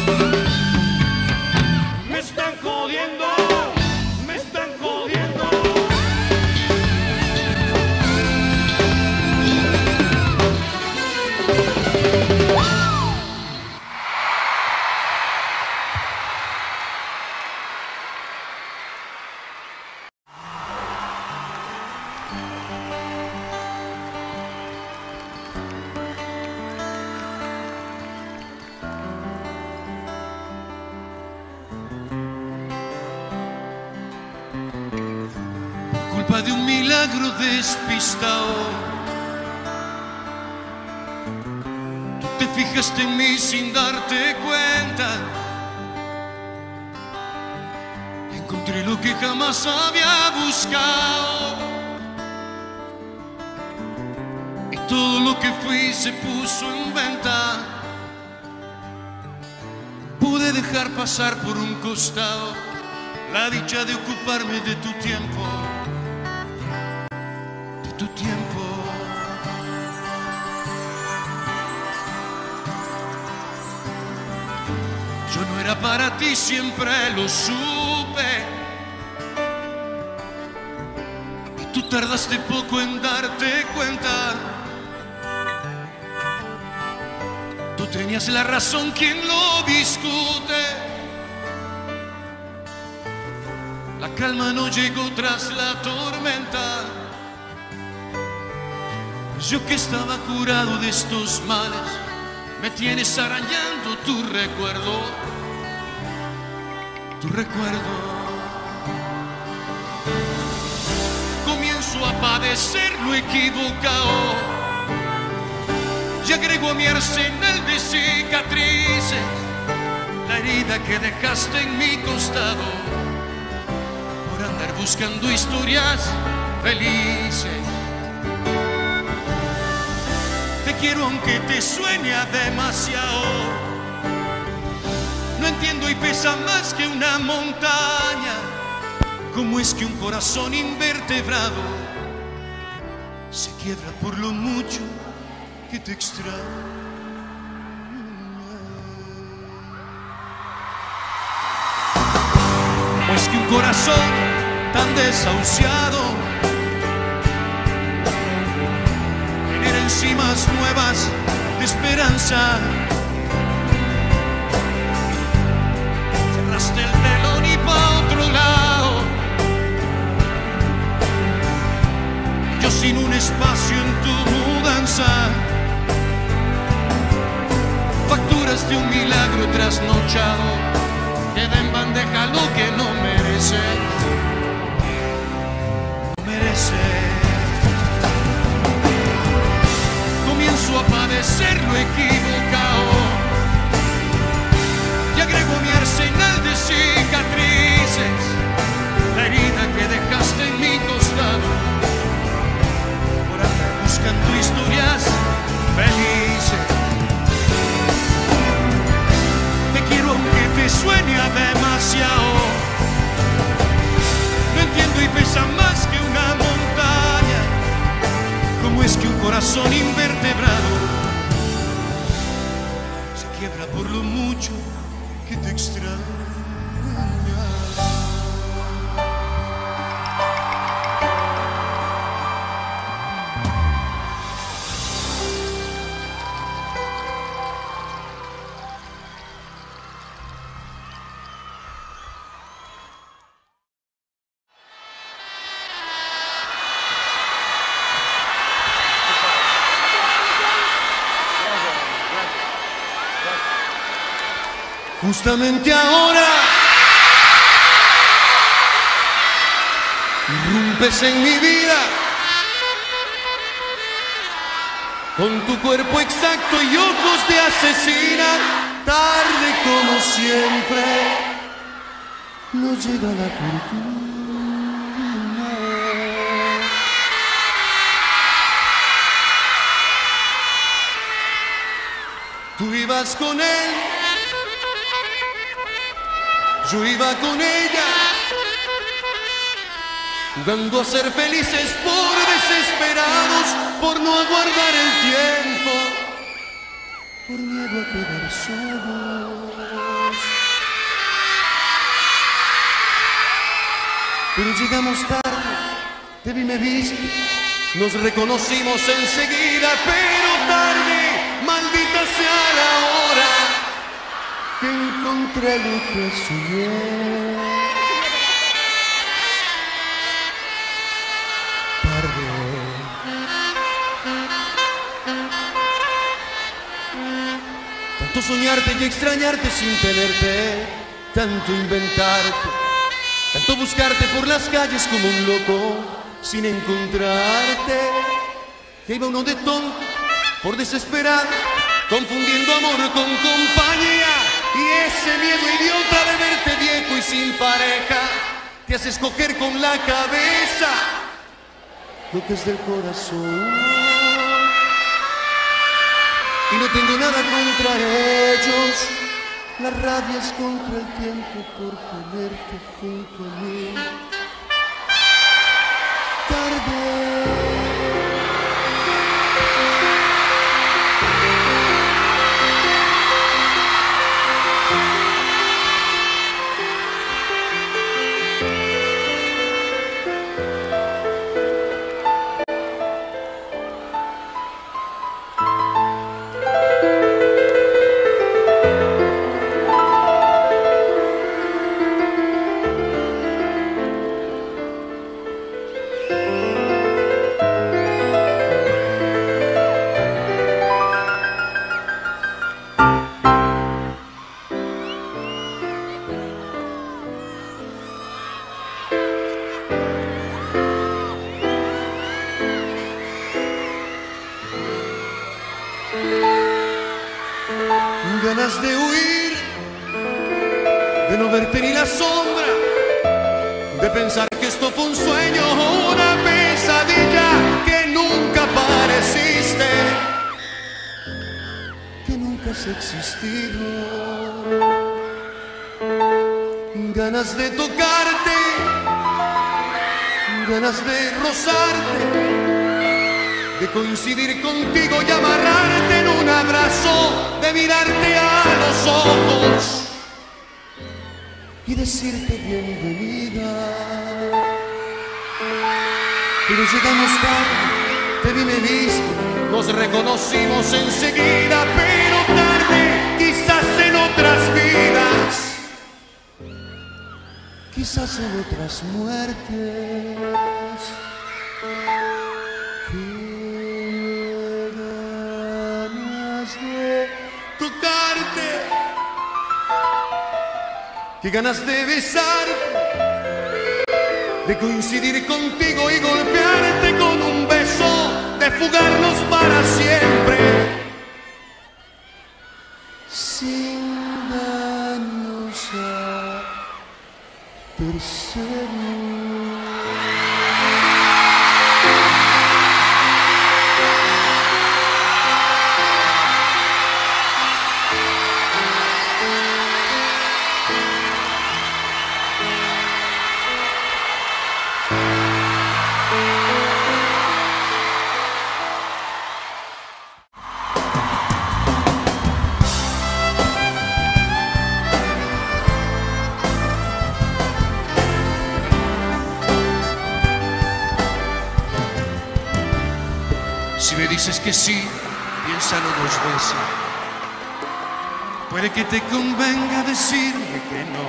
Me están jodiendo, me están jodiendo. Culpa de un milagro despistado, tú te fijaste en mí sin darte cuenta. Encontré lo que jamás había buscado, y todo lo que fui se puso en venta. Pude dejar pasar por un costado la dicha de ocuparme de tu tiempo, de tu tiempo. Yo no era para ti, siempre lo supe, y tú tardaste poco en darte cuenta. Tú tenías la razón, ¿quién lo discute? La calma no llegó tras la tormenta. Yo que estaba curado de estos males, me tienes arañando tu recuerdo, tu recuerdo. Comienzo a padecer lo equivocado y agrego a mi arsenal de cicatrices la herida que dejaste en mi costado por andar buscando historias felices. Te quiero aunque te suene a demasiado, no entiendo y pesa más que una montaña. ¿Cómo es que un corazón invertebrado se quiebra por lo mucho que te extraña? ¿Cómo es que un corazón tan desahuciado genera encimas nuevas de esperanza? Cerraste el telón y pa' otro lado, yo sin un espacio en tu mudanza. Facturas de un milagro trasnochado, queda en bandeja lo que no mereces, no mereces. Comienzo a padecer lo equivocado y agrego a mi arsenal de cicatrices la herida que dejaste en mi costado por andar buscando historias felices. Te quiero aunque te suene a demasiado, no entiendo y pesa más que una montaña. ¿Cómo es que un corazón invertebrado se quiebra por lo mucho que te extraña? Justamente ahora irrumpes en mi vida con tu cuerpo exacto y ojos de asesina. Tarde como siempre nos llega la fortuna. Tú ibas con él, yo iba con ella, jugando a ser felices por desesperados, por no aguardar el tiempo, por miedo a quedar solos. pero llegamos tarde, te vi, me viste, nos reconocimos enseguida, pero tarde, maldita sea la hora que encontré lo que soñé. Tarde. Tanto soñarte y extrañarte sin tenerte, tanto inventarte, tanto buscarte por las calles como un loco sin encontrarte, que iba uno de tonto por desesperado, confundiendo amor con compañía, y ese miedo idiota de verte viejo y sin pareja te hace escoger con la cabeza lo que es del corazón. Y no tengo nada contra ellos, la rabia es contra el tiempo por tenerte junto a mí. Tarde. Ganas de huir, de no verte ni la sombra, de pensar que esto fue un sueño o una pesadilla, que nunca pareciste, que nunca has existido. Ganas de tocarte, ganas de rozarte, de coincidir contigo y amarrarte en un abrazo, de mirarte a los ojos y decirte bienvenida. Pero llegamos tarde, te vi, me viste, nos reconocimos enseguida, pero tarde, quizás en otras vidas, quizás en otras muertes. Tocarte, qué ganas de besarte, de coincidir contigo y golpearte con un beso, de fugarnos para siempre, sin daños a terceros. Si me dices que sí, piénsalo dos veces. Puede que te convenga decirme que no.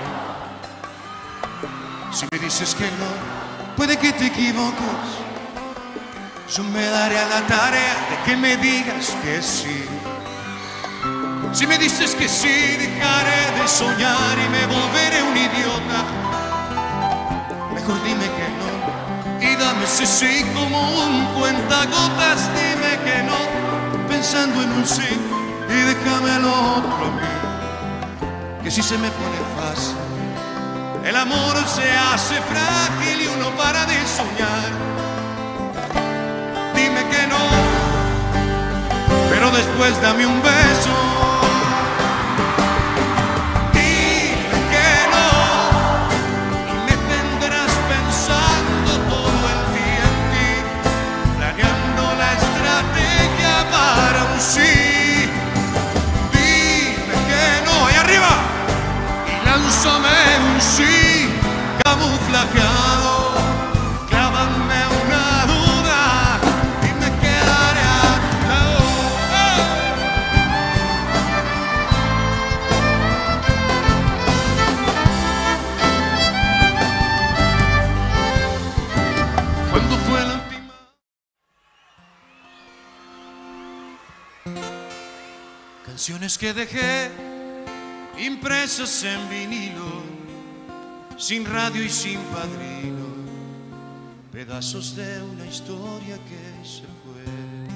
Si me dices que no, puede que te equivoques. Yo me daré a la tarea de que me digas que sí. Si me dices que sí, dejaré de soñar y me volveré un idiota. Mejor dime que no y dame ese sí como un cuentagotas. Dime que no, pensando en un sí, y déjame el otro a mí, que si se me pone fácil, el amor se hace frágil y uno para de soñar. Dime que no, pero después dame un beso. Sí, dime que no, ahí arriba, y lánzame un sí camuflajeado. Canciones que dejé impresas en vinilo, sin radio y sin padrino, pedazos de una historia que se fue.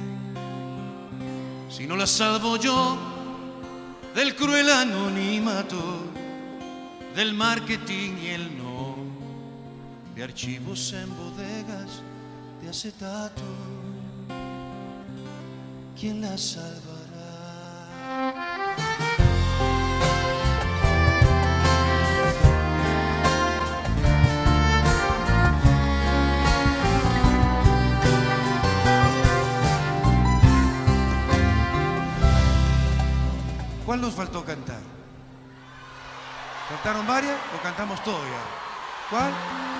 Si no la salvo yo del cruel anonimato, del marketing y el no, de archivos en bodegas de acetato, ¿quién la salvará? ¿Cuál nos faltó cantar? ¿Cantaron varias o cantamos todo ya? ¿Cuál?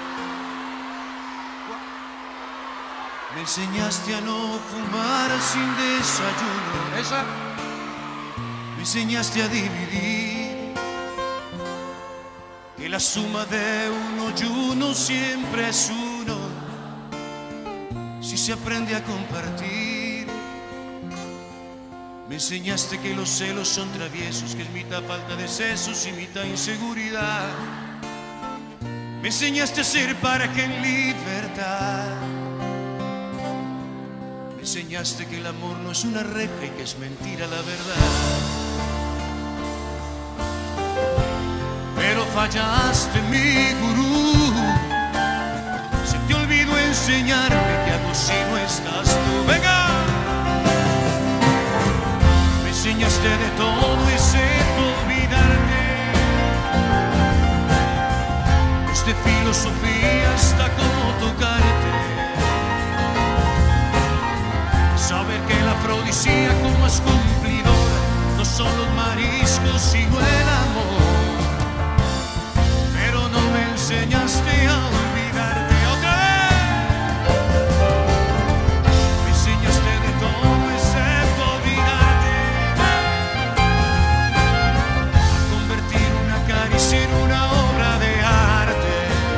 ¿Cuál? Me enseñaste a no fumar sin desayuno. ¿Esa? Me enseñaste a dividir, que la suma de uno y uno siempre es uno, si se aprende a compartir. Me enseñaste que los celos son traviesos, que es mitad falta de sesos y mitad inseguridad. Me enseñaste a ser para que en libertad. Me enseñaste que el amor no es una reja y que es mentira la verdad. Pero fallaste, mi gurú. Se te olvidó enseñarme que hago si no estás tú. ¡Venga! Me enseñaste de todo excepto olvidarte. Desde filosofía hasta cómo tocarte. Saber que el afrodisíaco más cumplidor no son los mariscos sino el amor. Pero no me enseñaste a olvidarte otra vez. Me enseñaste de todo excepto olvidarte. A convertir una caricia en una obra de arte.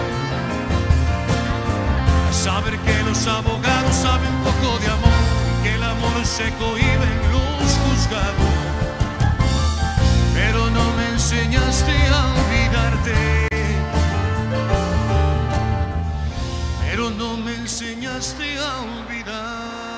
A saber que los abogados saben poco de amor, que el amor se cohíbe en los juzgados. Pero no me enseñaste a olvidarte. Pero no me enseñaste a olvidarte.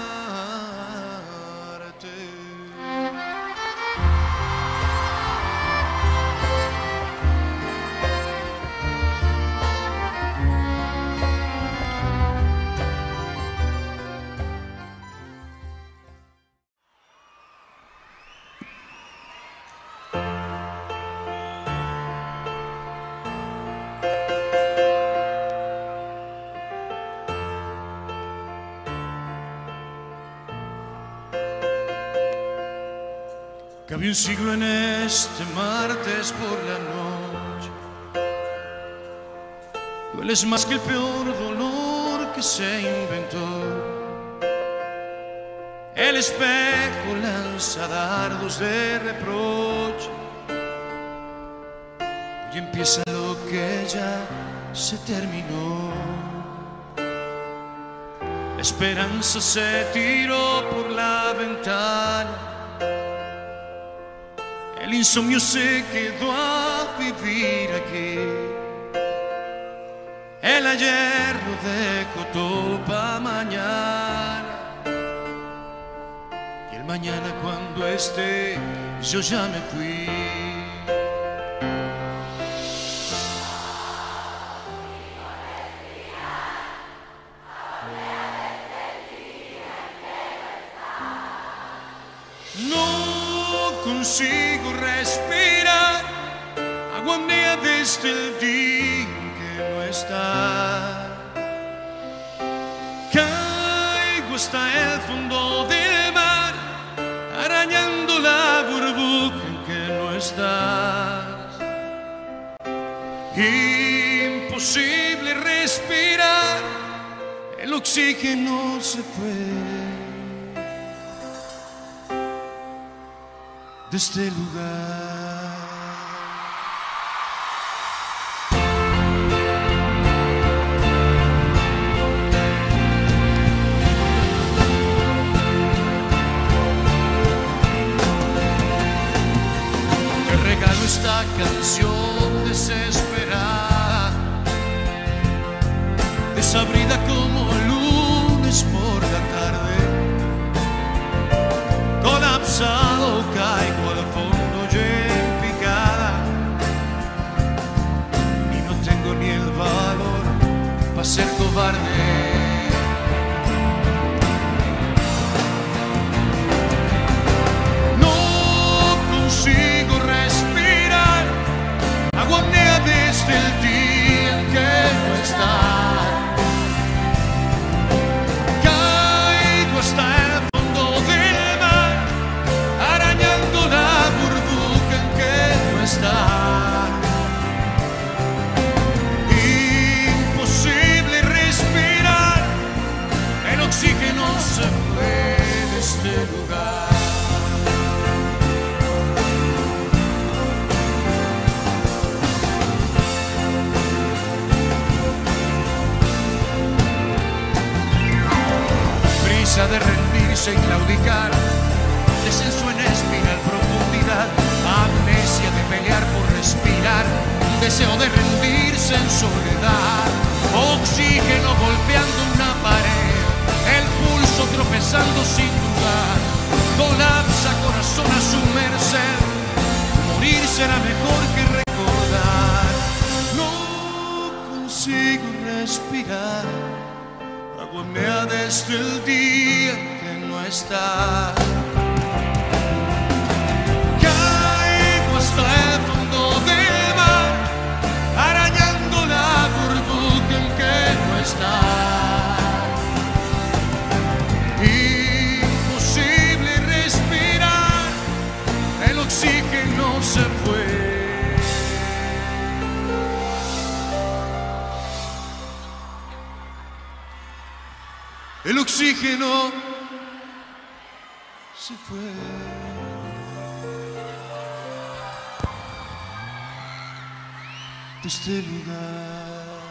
Cabí un siglo en este martes por la noche. Dueles más que el peor dolor que se inventó. El espejo lanza dardos de reproche. Y empieza lo que ya se terminó. La esperanza se tiró por la ventana. El insomnio se quedó a vivir aquí. El ayer lo dejó todo pa' mañana. Y el mañana cuando esté yo ya me fui. No consigo respirar, agonía desde el día que no está. Caigo hasta el fondo del mar, arañando la burbuja en que no estás. Imposible respirar, el oxígeno se fue de este lugar. canción desesperada, desabrida como lunes por la tarde. Colapsado caigo al fondo ya en picada, y no tengo ni el valor para ser cobarde. No consigo respirar, agonía desde el día en que no estás. Caigo hasta el fondo del mar, arañando la burbuja en que no estás. Imposible respirar, el oxígeno se fue de este lugar. Prisa de rendirse y claudicar, descenso en espiral profundidad, amnesia de pelear por respirar, deseo de rendirse en soledad, oxígeno golpeando una pared, el pulso tropezando sin dudar, colapsa corazón a su merced, morir será mejor que recordar. No consigo respirar, agonía desde el día que no está. Caigo hasta el fondo del mar, arañando la burbuja en que no está. Imposible respirar, el oxígeno se fue. El oxígeno se fue. De este lugar.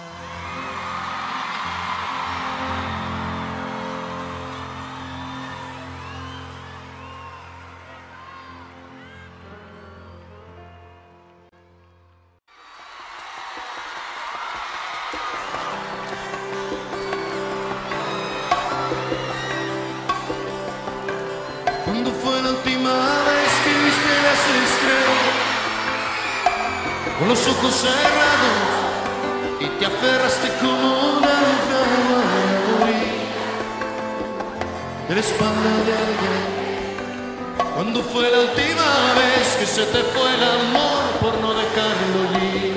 ¿Cuándo fue la última vez que viste las estrellas con los ojos cerrados y te aferraste como una enferma a morir de la espalda de alguien? ¿Cuándo fue la última vez que se te fue el amor por no dejarlo ir?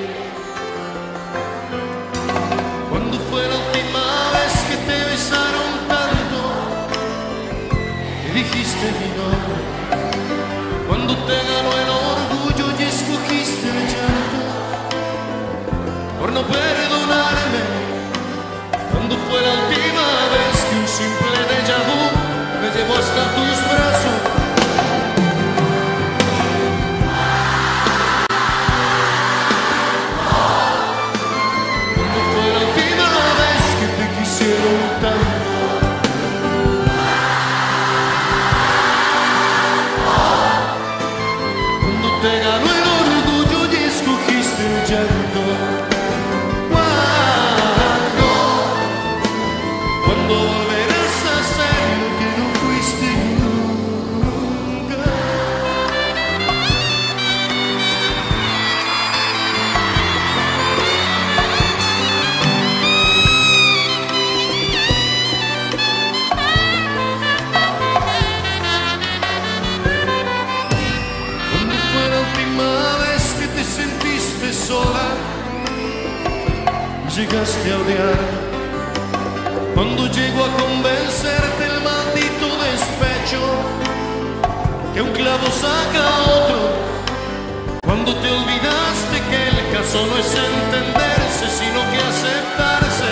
¿Cuándo fue la última vez que te besaron tanto que dijiste mi nombre? Cuando te ganó el orgullo y escogiste el llanto por no perdonarme. ¿Cuándo fue la última vez que un simple déjà vu me llevó hasta tus brazos? ¿Cuándo fue la última vez que te quisieron tanto? Te ganó el orgullo y escogiste el llanto. ¿Cuándo? ¿Cuándo volverás a ser lo que no fuiste nunca? Sola, llegaste a odiar. Cuando llego a convencerte el maldito despecho que un clavo saca a otro. Cuando te olvidaste que el caso no es entenderse sino que aceptarse.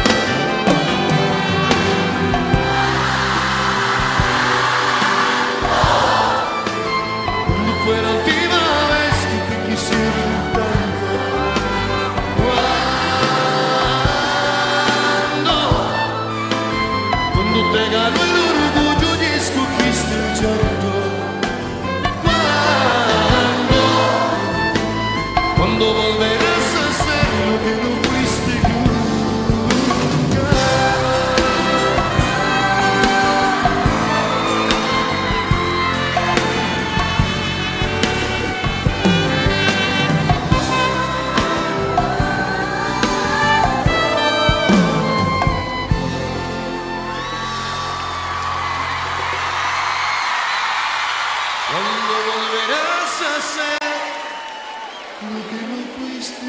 Cuando fue la última vez que te quisieron tanto? Cuando te ganó el orgullo y escogiste el llanto. ¿Cuándo? ¿Cuándo volverás a ser lo que no fuiste nunca? ¿Cuándo volverás a ser lo que no fuiste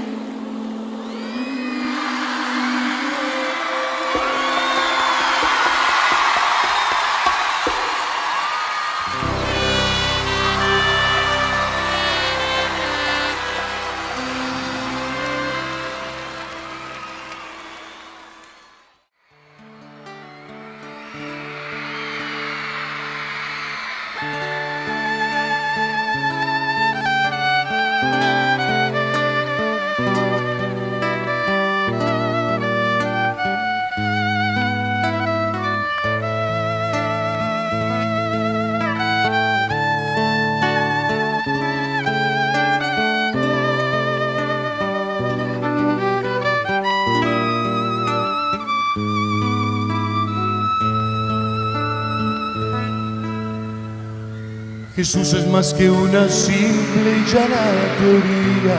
Jesús es más que una simple y llana teoría.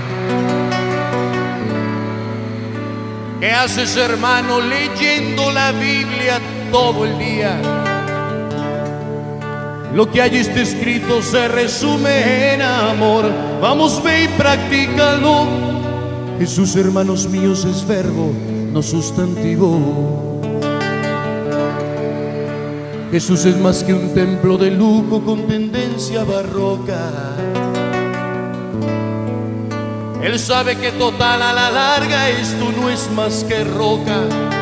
¿Qué haces, hermano, leyendo la Biblia todo el día? Lo que allí está escrito se resume en amor. Vamos, ve y practícalo. Jesús, hermanos míos, es verbo, no sustantivo. Jesús es más que un templo de lujo con tendencia barroca. Él sabe que total a la larga esto no es más que roca.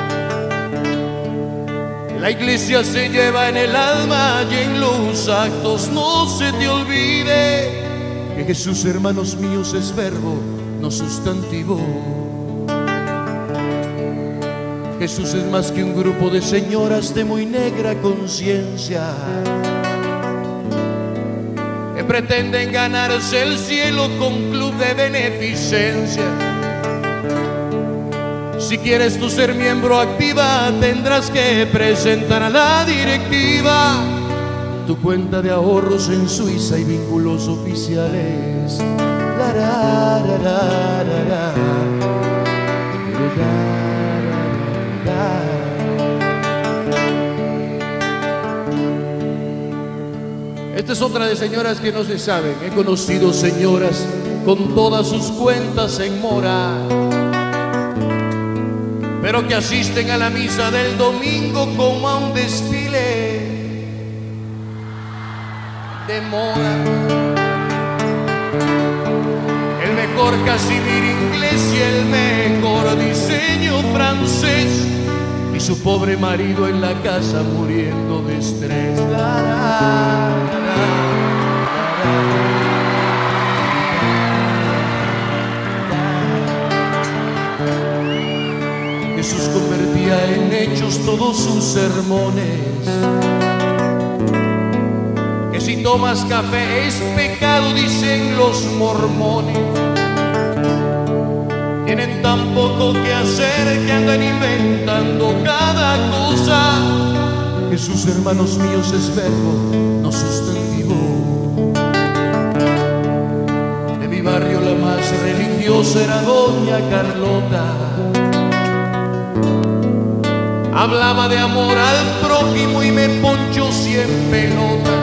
La iglesia se lleva en el alma y en los actos. No se te olvide que Jesús, hermanos míos, es verbo, no sustantivo. Jesús es más que un grupo de señoras de muy negra conciencia que pretenden ganarse el cielo con club de beneficencia. Si quieres tú ser miembro activa, tendrás que presentar a la directiva tu cuenta de ahorros en Suiza y vínculos oficiales. La, la, la, la, la, la. Esta es otra de señoras que no se saben. He conocido señoras con todas sus cuentas en mora, pero que asisten a la misa del domingo como a un desfile de moda. El mejor casimir inglés y el mejor diseño francés, y su pobre marido en la casa muriendo de estrés. La, la, la, la, la. Jesús convertía en hechos todos sus sermones. Que si tomas café es pecado, dicen los mormones. Tienen tan poco que hacer que andan inventando cada cosa. Jesús, hermanos míos, es verbo, no sustantivo. De mi barrio la más religiosa era doña Carlota. Hablaba de amor al prójimo y me ponchó cien pelotas.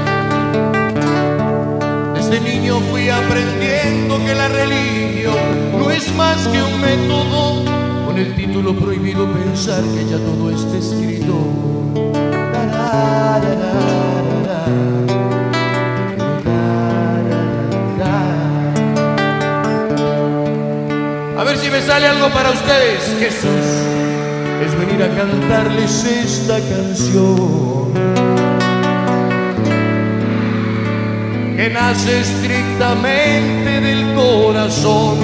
Desde niño fui aprendiendo que la religión no es más que un método, con el título prohibido pensar que ya todo está escrito. A ver si me sale algo para ustedes. Jesús es venir a cantarles esta canción que nace estrictamente del corazón.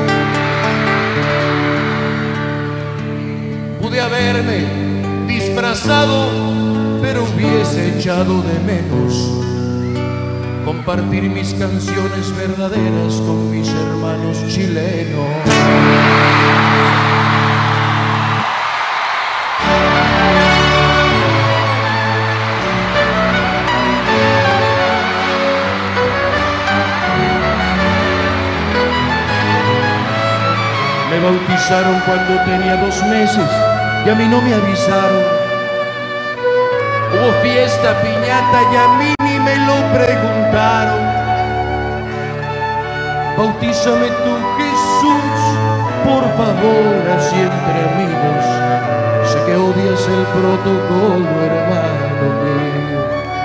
Pude haberme disfrazado, pero hubiese echado de menos compartir mis canciones verdaderas con mis hermanos chileno. Me bautizaron cuando tenía dos meses y a mí no me avisaron. Hubo fiesta, piñata y a mí ni me lo preguntaron. Bautízame tú, Jesús, por favor, así entre amigos. Sé que odias el protocolo, hermano mío.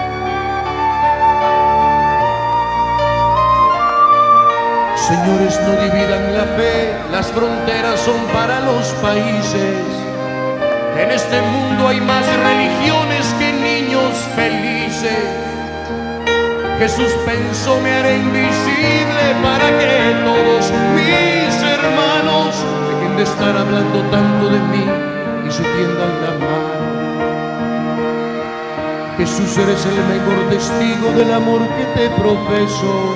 Señores, no dividan la fe, las fronteras son para los países. En este mundo hay más religiones que niños felices. Jesús pensó, me haré invisible para que todos mis hermanos dejen de estar hablando tanto de mí y se tiendan la mano. Jesús, eres el mejor testigo del amor que te profeso.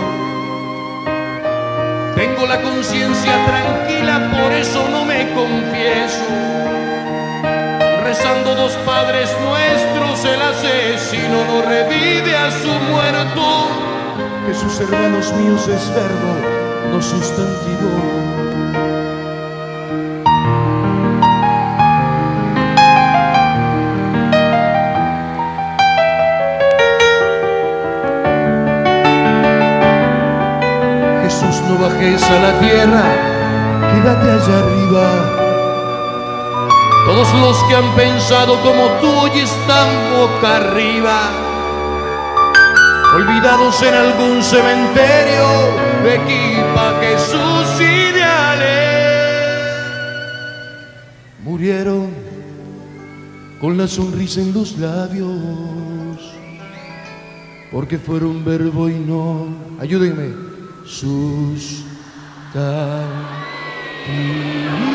Tengo la conciencia tranquila, por eso no me confieso. Rezando dos padres nuestros, el asesino no revive a su muerto. Jesús, hermanos míos, es verbo, no sustantivo. No bajes a la tierra, quédate allá arriba. Todos los que han pensado como tú hoy están boca arriba, olvidados en algún cementerio de equipa que sus ideales murieron con la sonrisa en los labios, porque fueron verbo y no, ayúdenme, sustantivo.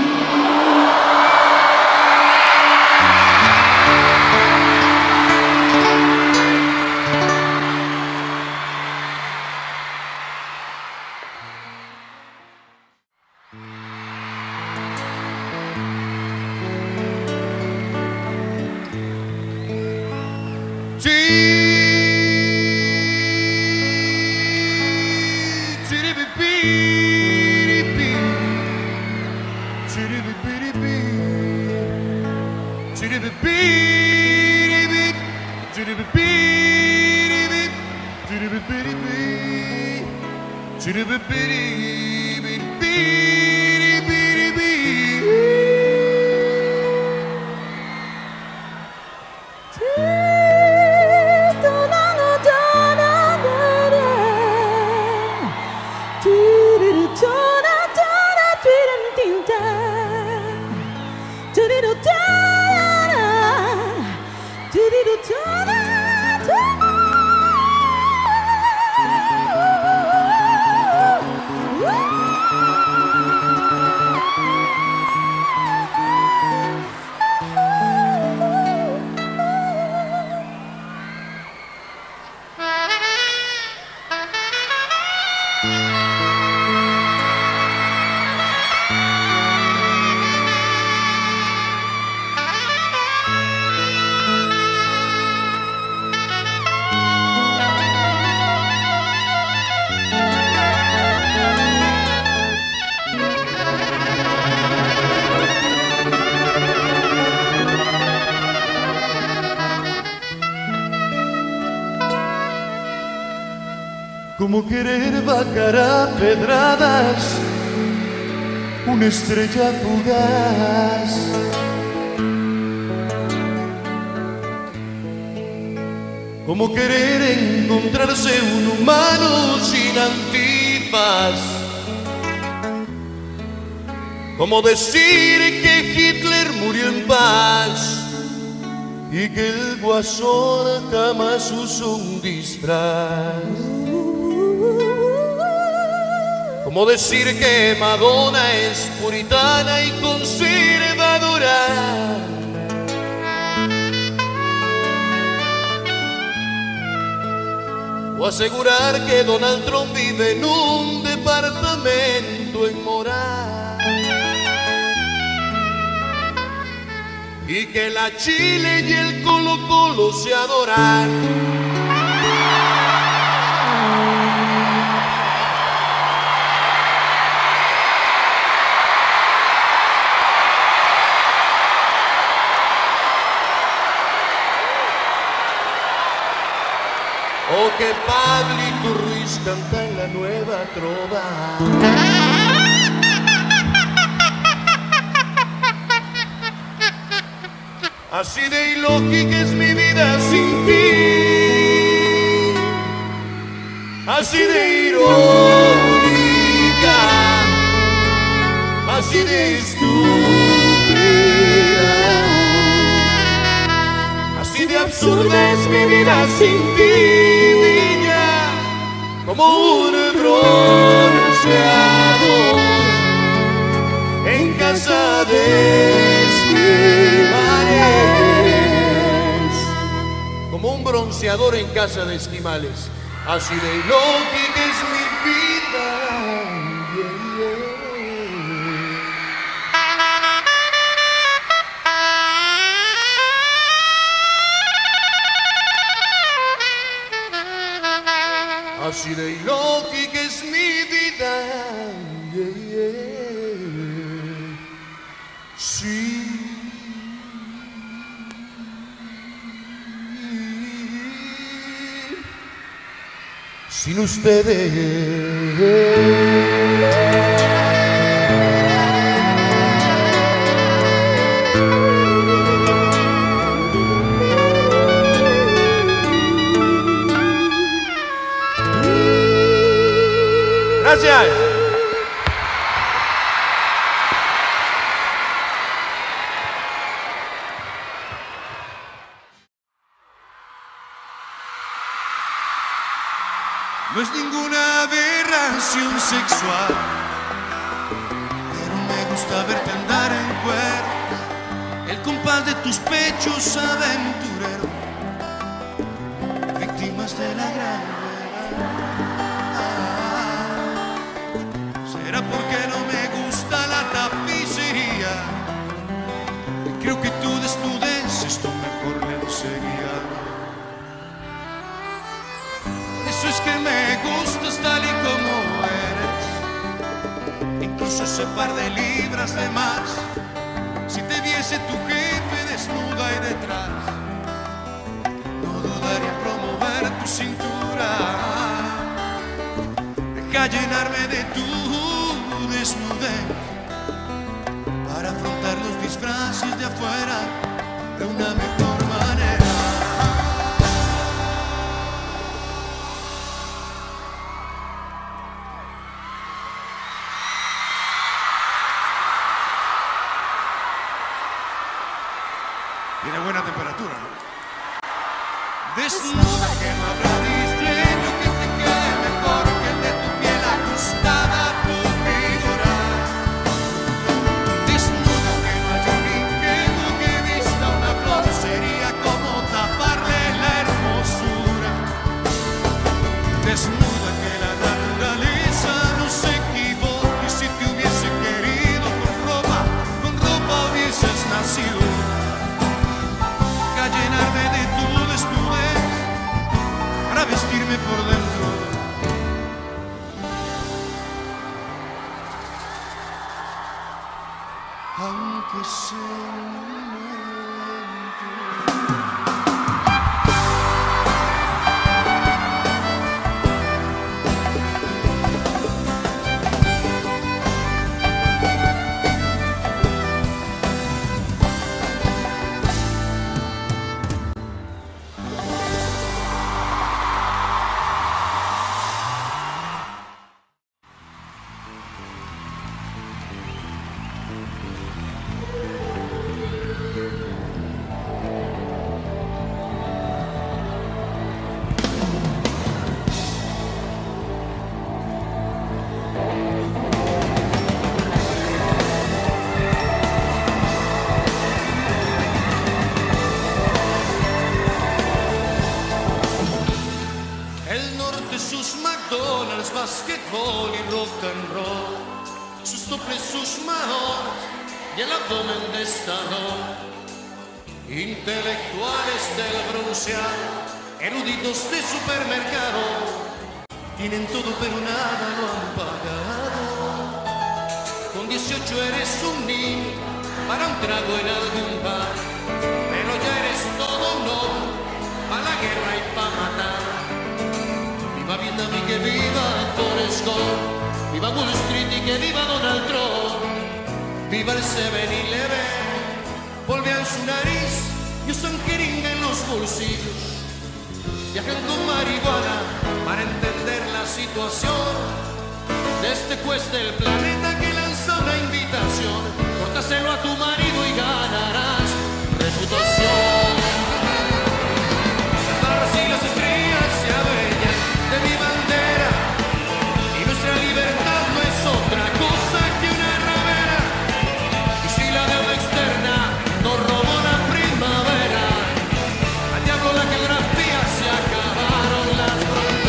Como querer bajar a pedradas una estrella fugaz. Como querer encontrarse un humano sin antifaz. Como decir que Hitler murió en paz y que el Guasón jamás usó un disfraz. Como decir que Madonna es puritana y conservadora. O asegurar que Donald Trump vive en un departamento vestido en morada y que la Chile y el Colo Colo se adoran. O que Pablito Ruiz canta en la nueva trova. Así de ilógica es mi vida sin ti, así de irónica, así de estúpida, así de absurda es mi vida sin ti, niña, como un bronceador en casa de esquimales, como un bronceador en casa de esquimales, así de ilógica es mi vida. Yeah, yeah. Así de ilógica es mi vida, yeah, yeah. Sí. Sin ustedes. Gracias. No es ninguna aberración sexual, pero me gusta verte andar en cuero, el compás de tus pechos aventurero, víctimas de la gran guerra. ¿Será porque no me gusta la tapicería? Creo que tu desnudez es tu mejor lencería. Eso es que me gustas tal y como eres, incluso ese par de libras de más. Si te viese tu jefe desnuda y detrás, no dudaría en promover tu cintura. Deja llenarme de tu desnudez para afrontar los disfraces de afuera de una mejor manera. Tiene buena temperatura, ¿no? Desnuda que no habrá diseño que te quede mejor que el de tu piel ajustada a tu figura. Desnuda que no haya un inquieto que vista una flor, sería como taparle la hermosura. Desnuda que la naturaleza no se equivoque, si te hubiese querido con ropa, con ropa hubieses nacido. Llenarme de tu desnudez para vestirme por dentro. Aunque sea un toples, sus manos y el abdomen destado. Intelectuales del bronceado, eruditos de supermercado, tienen todo pero nada lo han pagado. Con dieciocho eres un niño para un trago en algún bar, pero ya eres todo no, para la guerra y para matar. Viva Vietnam y que viva Forrest Gump, viva Wall Street y que viva Donald Trump, viva el seven eleven. Volvean su nariz y usan jeringa en los bolsillos. Viajan con marihuana para entender la situación de este juez del planeta que lanza una invitación. Córtaselo a tu marido y ganarás reputación. Las barras y las estrellas se adueñan de mi bandera y nuestra libertad no es otra cosa que una ramera. Y si la deuda externa nos robó la primavera, al diablo la geografía, se acabaron las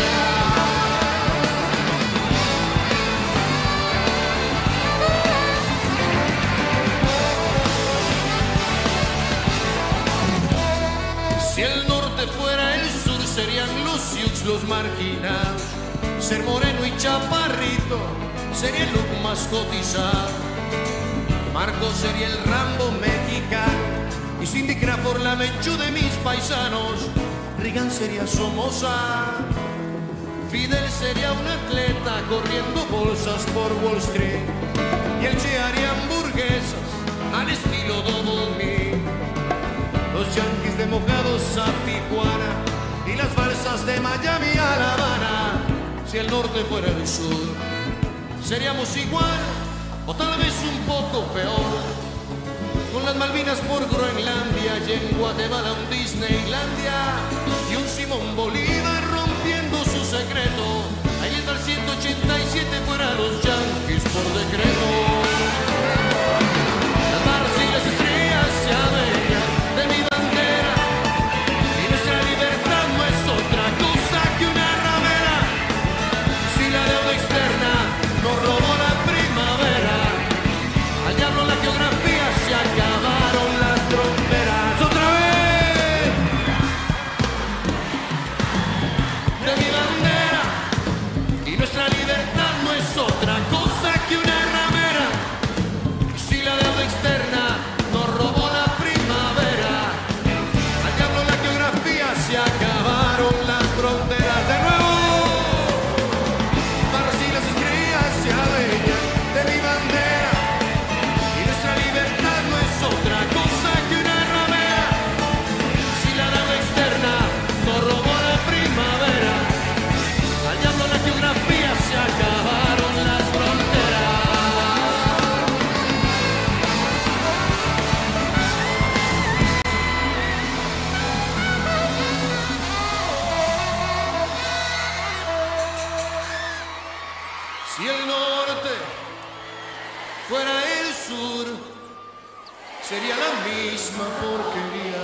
fronteras. Si el norte fuera el sur, serían los Sioux los marginados. Ser moreno y chaparrito sería el look más cotizado. Marcos sería el Rambo mexicano y Cindy Crawford la Menchú de mis paisanos. Reagan sería Somoza, Fidel sería un atleta corriendo bolsas por Wall Street y el Che haría hamburguesas al estilo Double Me. Los yanquis de Mojados a Tijuana y las balsas de Miami a La Habana. Si el norte fuera el sur, seríamos igual o tal vez un poco peor, con las Malvinas por Groenlandia y en Guatemala un Disneylandia y un Simón Bolívar rompiendo su secreto. Ahí está el ciento ochenta y siete fuera los yanquis por decreto. Las barras y las estrellas se adueñan de mi bandera y nuestra libertad no es otra cosa que una ramera. Si la deuda externa nos robó la primavera, al diablo la geografía, se acabaron las fronteras. ¡Otra vez! De mi bandera y nuestra libertad no es otra cosa que una ramera. Si la deuda externa nos robó la primavera, al diablo la geografía, se acabaron las fronteras. De nuevo, barras y las estrellas se adueñan de mi bandera y nuestra libertad no es otra cosa que una ramera. Si la deuda externa nos robó la primavera, al diablo la geografía, se acabaron las fronteras. Si el norte fuera el sur, sería la misma porquería.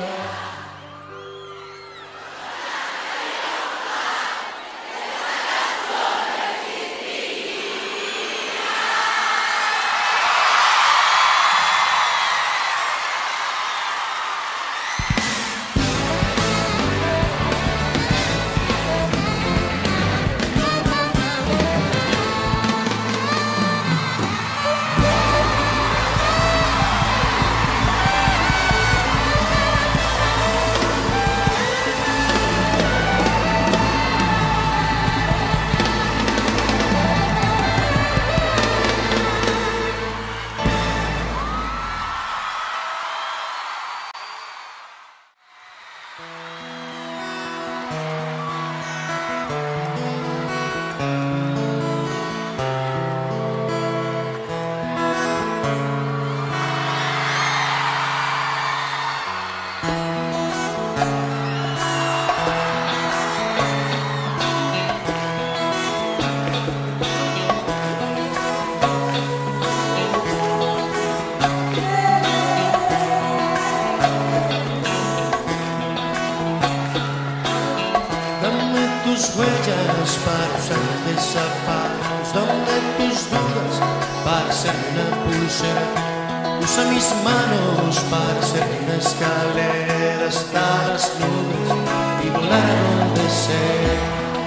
hacerme una pulsera, usa mis manos para hacerme una escalera hasta las nubes y volar a donde sea.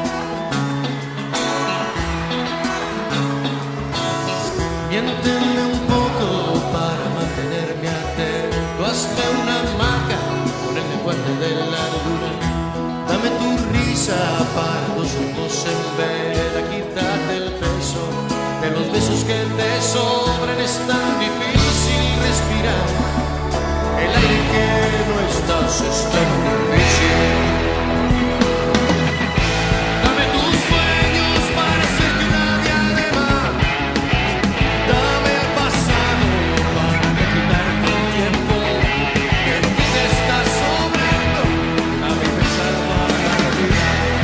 Miénteme un poco para mantenerme atento, hazme una hamaca con el lenguaje de la luna, dame tu risa para dos juntos en vela, quítate el peso de los besos que te sobran, es tan difícil respirar, el aire que no estás es tan difícil. Dame tus sueños para hacerte una diadema, dame el pasado para quitarte el tiempo que no te está sobrando, dame pensar para la vida.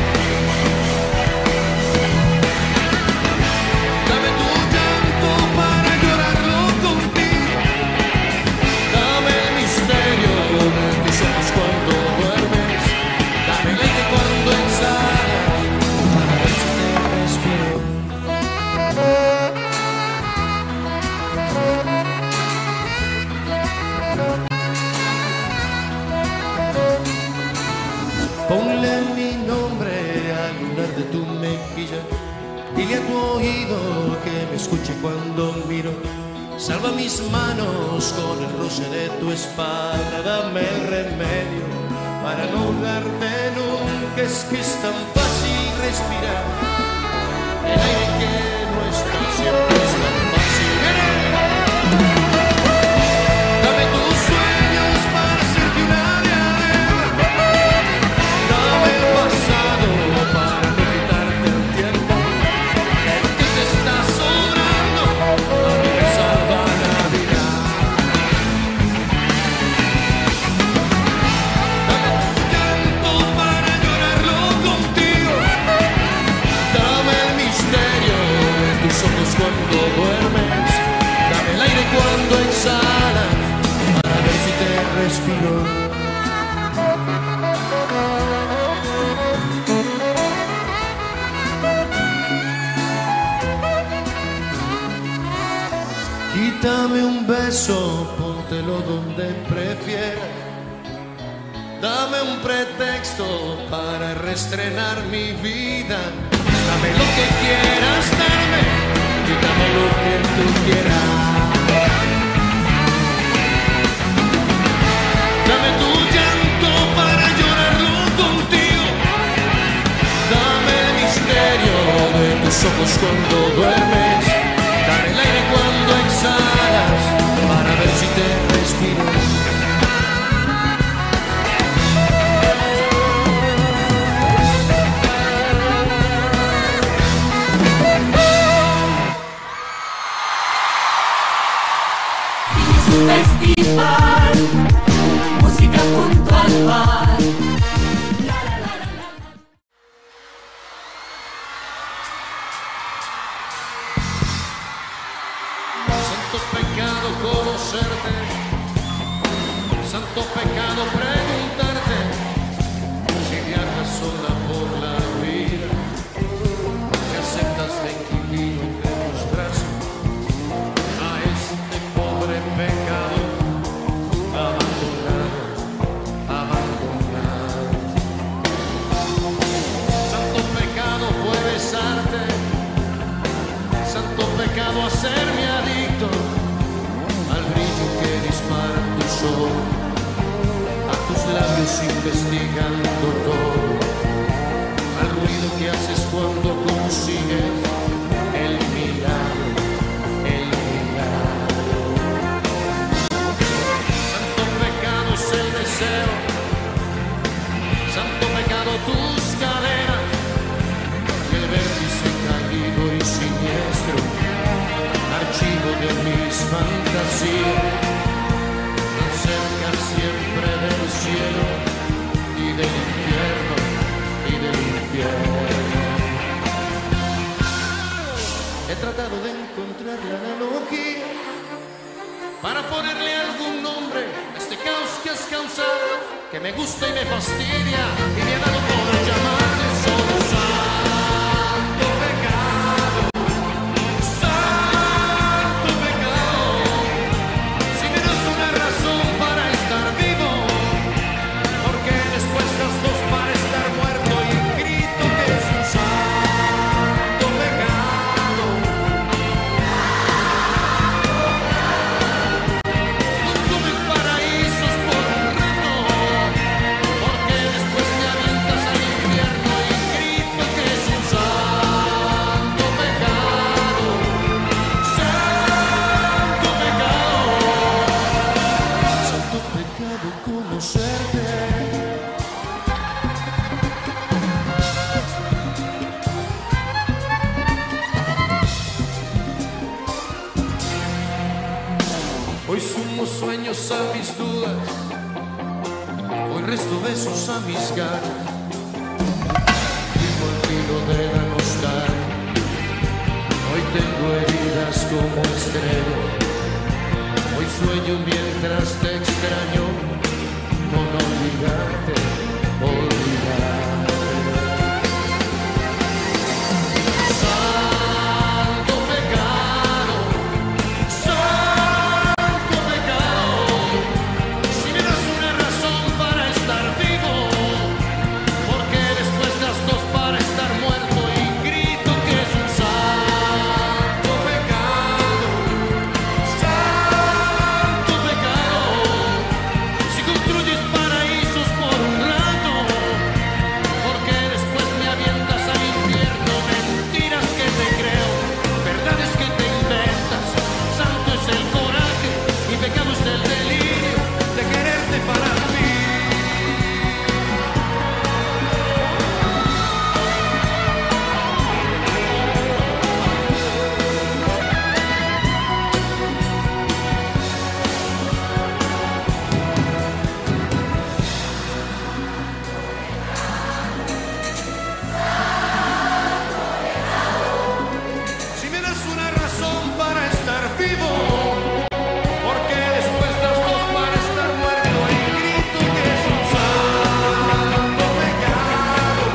Dame tu llanto para llorarlo contigo, dame el misterio de tus ojos cuando duermes, dame el aire cuando exhalas para ver si te respiro. Ponle mi nombre al lunar de tu mejilla, dile a tu oído que me escuche cuando miro, salva mis manos con el roce de tu espalda, dame el remedio para no ahogarte nunca, es que es tan fácil respirar, el aire que no está siempre es tan fácil. Dame tus sueños para hacerte una diadema, dame el pasado para no quitarte el tiempo que te está sobrando, dame que salva la vida. Dame tu llanto para llorarlo contigo, dame el misterio de tus ojos cuando duermes, dame el aire cuando exhalas para ver si te respiro. Quítame un beso, póntelo donde prefieras, dame un pretexto para reestrenar mi vida, dame lo que quieras darme y dame lo que tú quieras. Dame tu llanto para llorarlo contigo, dame el misterio de tus ojos cuando duermes, dame el aire cuando exhalas para ver si te respiro. Festival, música junto al mar. La, la, la, la, la. Santo pecado conocerte, santo pecado preguntarte si viajas sola por la vida, si aceptas de inquilino entre tus brazos a este pobre pecado abandonado, abandonado. Santo pecado fue besarte, santo pecado hacerme adicto al brillo que dispara tu sol, a tus labios investigando todo, al ruido que haces cuando consigues el milagro, el milagro. Santo pecado es el deseo, santo pecado tus caderas, y el vértice caído y siniestro, archivo de mis fantasías, tan cerca siempre del cielo y del infierno y del infierno. He tratado de encontrar la analogía para ponerle algún nombre a este caos que has causado, que me gusta y me fastidia y me ha dado por llamarle solo santo pecado, santo Hoy sumo sueños a mis dudas, hoy resto besos a mis ganas. Vivo al filo de la nostalgia, hoy tengo heridas como estrellas. Hoy sueño mientras te extraño, con olvidarte, olvidarte. Santo pecado, santo pecado, si me das una razón para estar vivo, porque después das dos para estar muerto y grito que es un santo pecado, santo pecado, si construyes paraísos por un rato, porque después me avientas al infierno, mentiras que te creo, verdades que te inventas, santo es el coraje y pecado es el delirio de quererte para mí. Si me das una razón para estar vivo, porque después das dos para estar muerto y grito que es un santo pecado,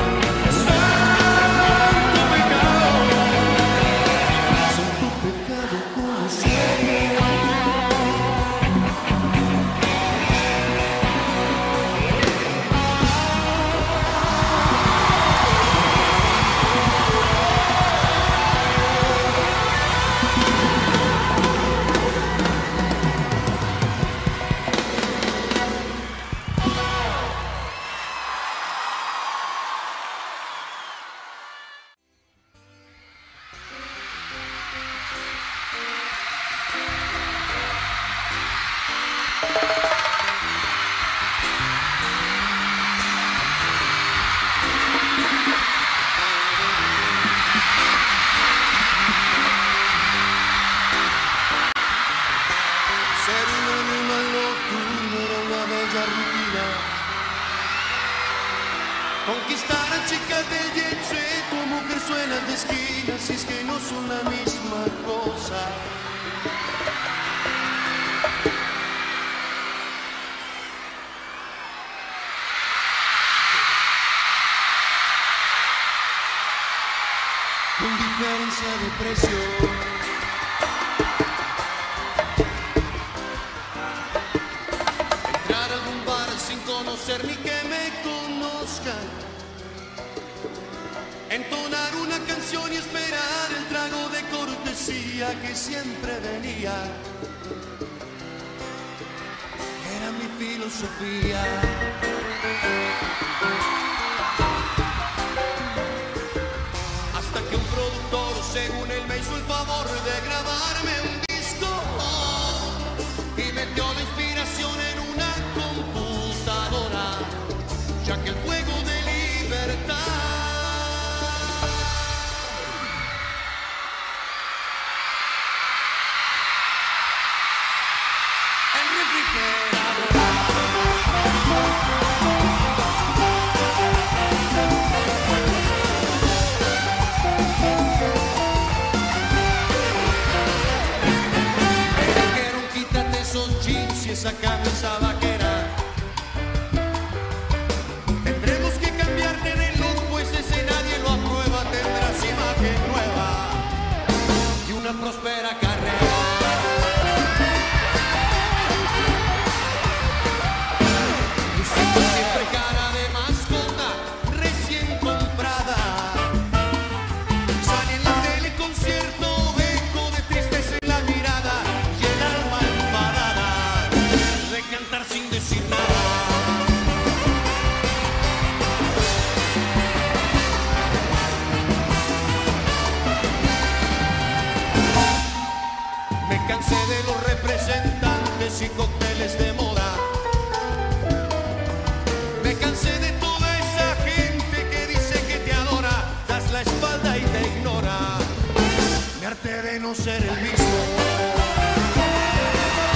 santo pecado, santo pecado como siempre. Ser un animal nocturno era una bella rutina. Conquistar a chicas del jet set o mujerzuelas de esquinas, si es que no son la misma cosa. Con diferencia de precio. Entrar a algún bar sin conocer ni que me conozcan. Entonar una canción y esperar el trago de cortesía que siempre venía. Era mi filosofía. Hasta que un productor, según él, me hizo el favor de grabarme un disco y metió la inspiración en una computadora, ya que el fuego de libertad el refrigerador. Me dijeron quítate esos jeans y esa camisa vaquera. Tendremos que cambiarte de look, pues ese nadie lo aprueba. Tendrás imagen nueva y una próspera carrera. Luciendo siempre cara de mascota recién comprada. Sale en la tele concierto, eco de tristeza en la mirada y el alma enfadada de cantar sin decir nada. Me cansé de los representantes y cócteles de moda. Me cansé de toda esa gente que dice que te adora, das la espalda y te ignora. Me harté de no ser el mismo.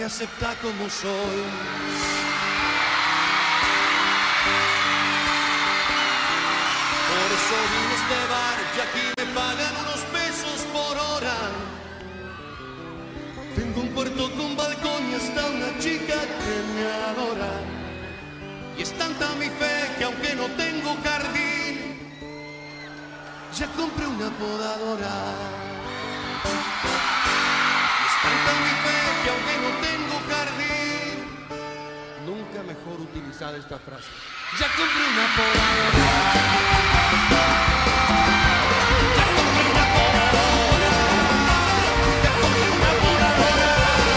acepta como soy. Por eso vine a este bar y aquí me pagan unos pesos por hora. Tengo un puerto con balcón y hasta una chica que me adora. Y es tanta mi fe que aunque no tengo jardín, ya compré una podadora. Y es tanta mi fe que aunque no tengo jardín, nunca mejor utilizada esta frase, ya compré una podadora. Ya compré una podadora. Ya compré una podadora.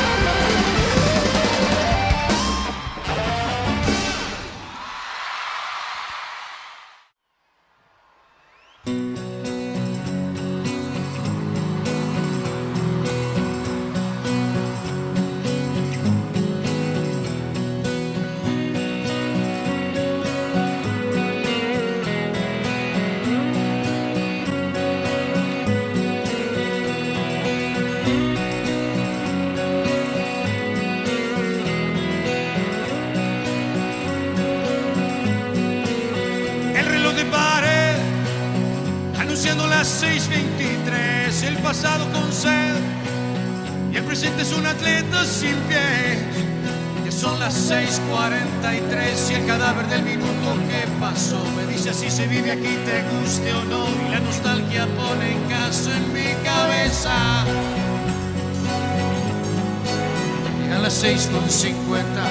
seis veintitrés, el pasado con sed y el presente es un atleta sin pies. Ya son las seis cuarenta y tres y el cadáver del minuto que pasó me dice así se vive aquí, te guste o no, y la nostalgia pone en casa en mi cabeza. Llegan las seis con cincuenta.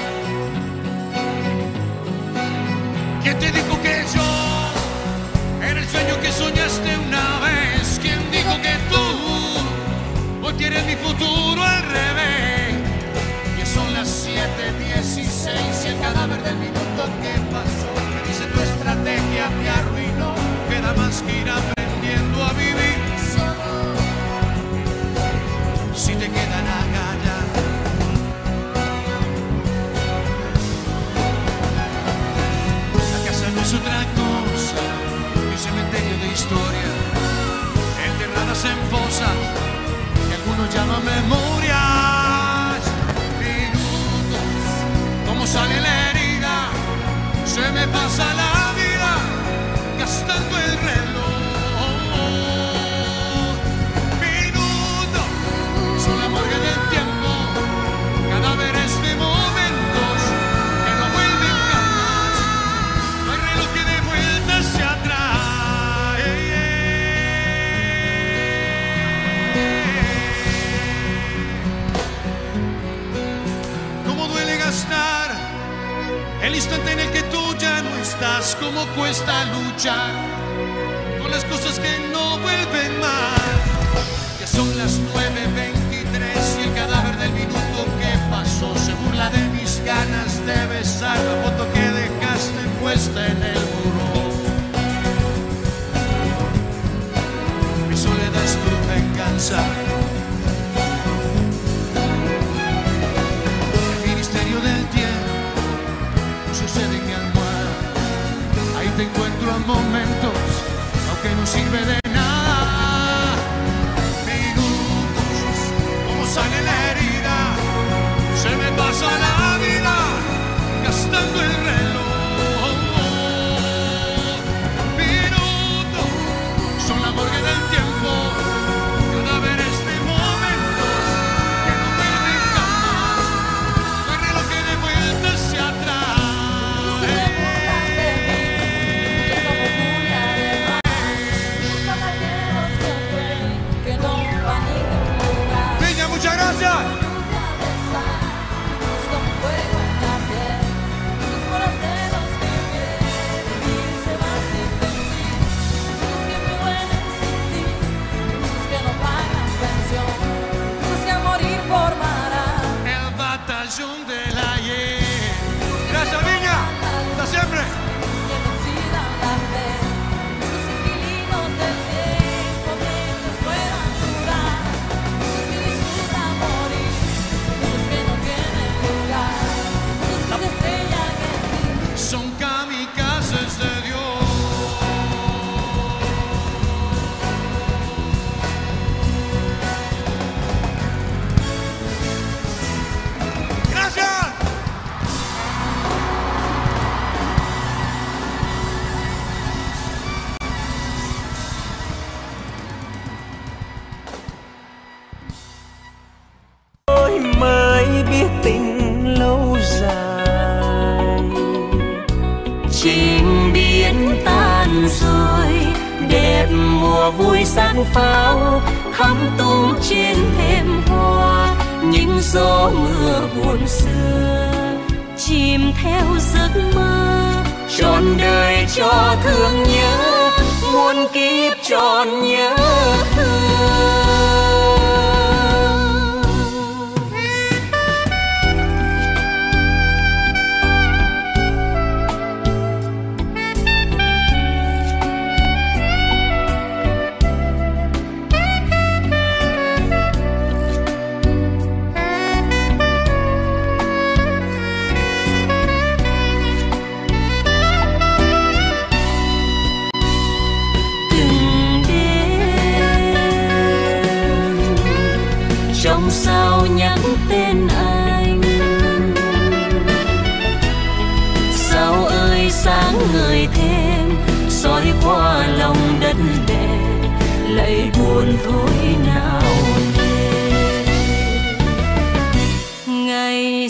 ¿Quién te dijo que yo era el sueño que soñaste una vez? ¿Quién dijo que tú hoy quieres mi futuro al revés? Ya son las siete dieciséis y el cadáver del minuto que pasó me dice tu estrategia me arruinó. Queda más que ir aprendiendo a vivir. Si te quedan agallas, la casa no es otra cosa, cementerio de historia, enterradas en fosas que algunos llaman memorias. Minutos, como sale la herida, se me pasa la vida gastando el reloj. Minutos, son la morgue del tiempo, cadáveres de momentos que no vuelven jamás. No hay reloj que dé vuelta hacia atrás. El instante en el que tú ya no estás, cómo cuesta luchar con las cosas que no vuelven más. Ya son las nueve veintitrés y el cadáver del minuto que pasó se burla de mis ganas de besar la foto que dejaste puesta en el muro. Mi soledad es tu venganza. Sucede en mi almohada, ahí te encuentro a momentos, aunque no sirve de nada. mùa vui sáng pháo thắm tung trên thềm hoa, những gió mưa buồn xưa chìm theo giấc mơ, trọn đời cho thương nhớ, muôn kiếp trọn nhớ thương. Sao nhắc tên anh, sao ơi sáng ngời thêm soi qua lòng đất đè, lạy buồn thôi nào nề ngày.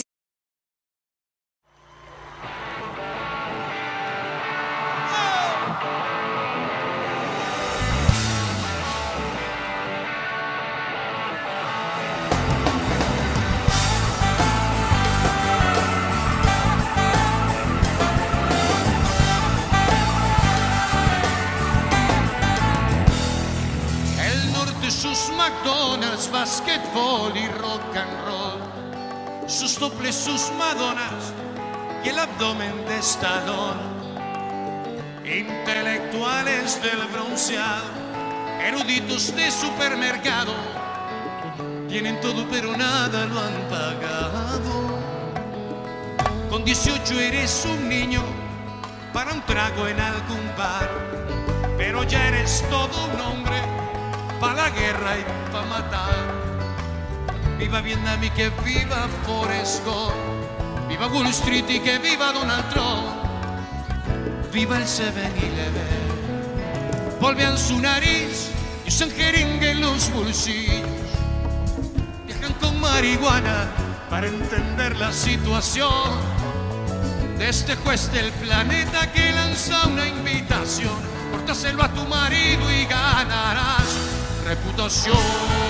McDonald's, basquetbol y rock and roll, sus toples, sus madonas y el abdomen de Stallone. Intelectuales del bronceado, eruditos de supermercado, tienen todo pero nada lo han pagado. Con dieciocho eres un niño para un trago en algún bar, pero ya eres todo un hombre pa' la guerra y pa' matar. Viva Vietnam y que viva Forrest Gump, viva Wall Street y que viva Donald Trump, viva el seven eleven. Volvean su nariz y usan jeringa en los bolsillos, viajan con marihuana para entender la situación de este juez del planeta que lanza una invitación: córtaselo a tu marido y ganarás reputación.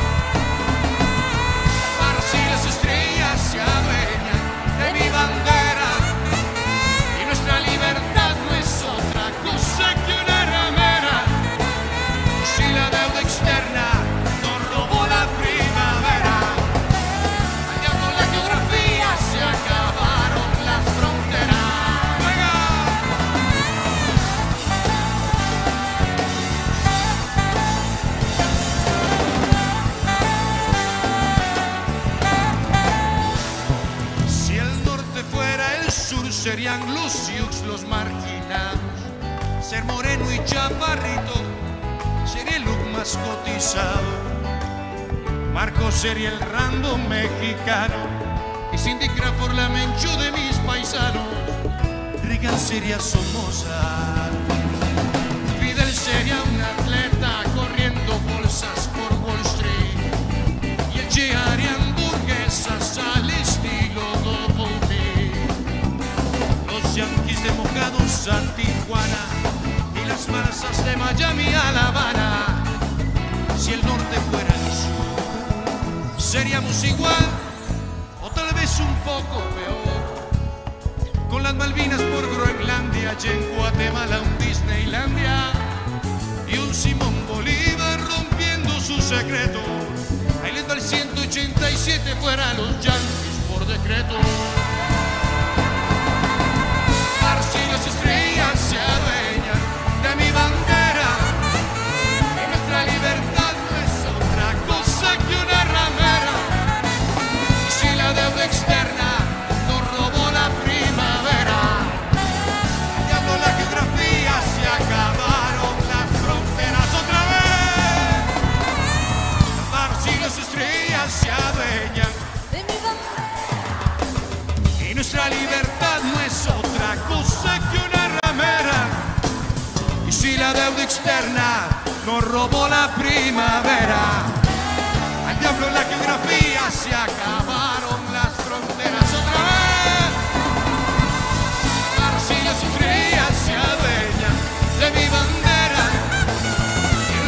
Para si las estrellas se adueñan de mi bandera, y nuestra libertad no es otra cosa que una ramera. Si la deuda externa nos robó la primavera, al diablo la geografía, se acabaron las fronteras. ¡Venga! Serían los Sioux los marginados, ser moreno y chaparrito sería el look más cotizado. Marcos sería el random mexicano y Cindy Crawford la menchú de mis paisanos. Reagan sería Somoza, Fidel sería un atleta corriendo bolsas por Wall Street, y el Che haría hamburguesas al estilo Double D. Yanquis de Mojados a Tijuana y las marzas de Miami a La Habana. Si el norte fuera el sur, seríamos igual o tal vez un poco peor, con las Malvinas por Groenlandia y en Guatemala un Disneylandia y un Simón Bolívar rompiendo su secreto, bailando al ciento ochenta y siete fuera los Yanquis por decreto. Si las estrellas se adueñan de mi bandera, y nuestra libertad no es otra cosa que una ramera. Y si la deuda externa nos robó la primavera, al diablo la geografía, se acabaron las fronteras otra vez. Si las estrellas se adueñan de mi bandera, y nuestra libertad no es otra cosa que una ramera. Y si la deuda externa nos robó la primavera, al diablo la geografía, se acabaron las fronteras otra vez. Para si las estrellas se adueñan de mi bandera, y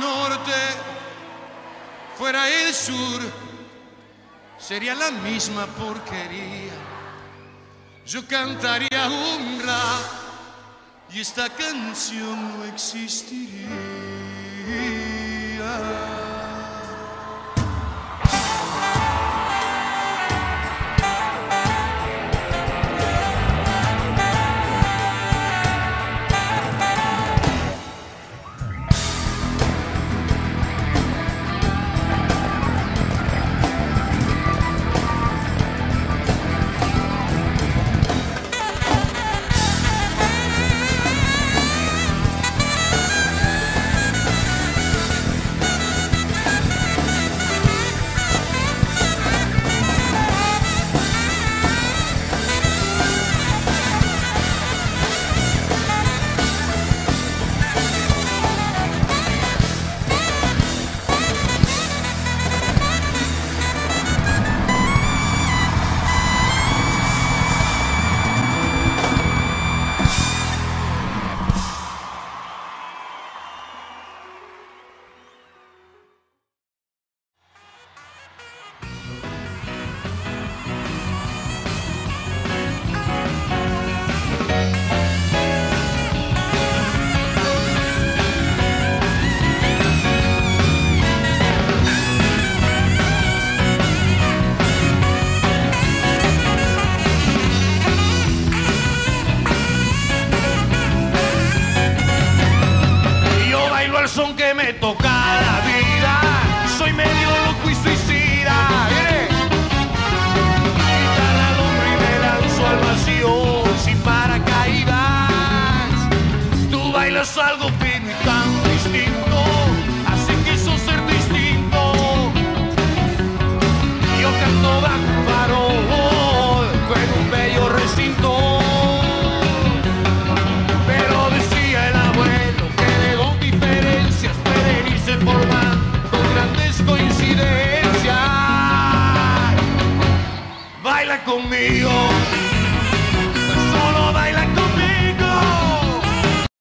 norte fuera el sur, sería la misma porquería. Yo cantaría un rap y esta canción no existiría. Son que me toca la vida, soy medio loco y suicida. ¿Eh? Quita la lumbre y me lanzo al vacío sin paracaídas. Tú bailas algo fino y tan distinto.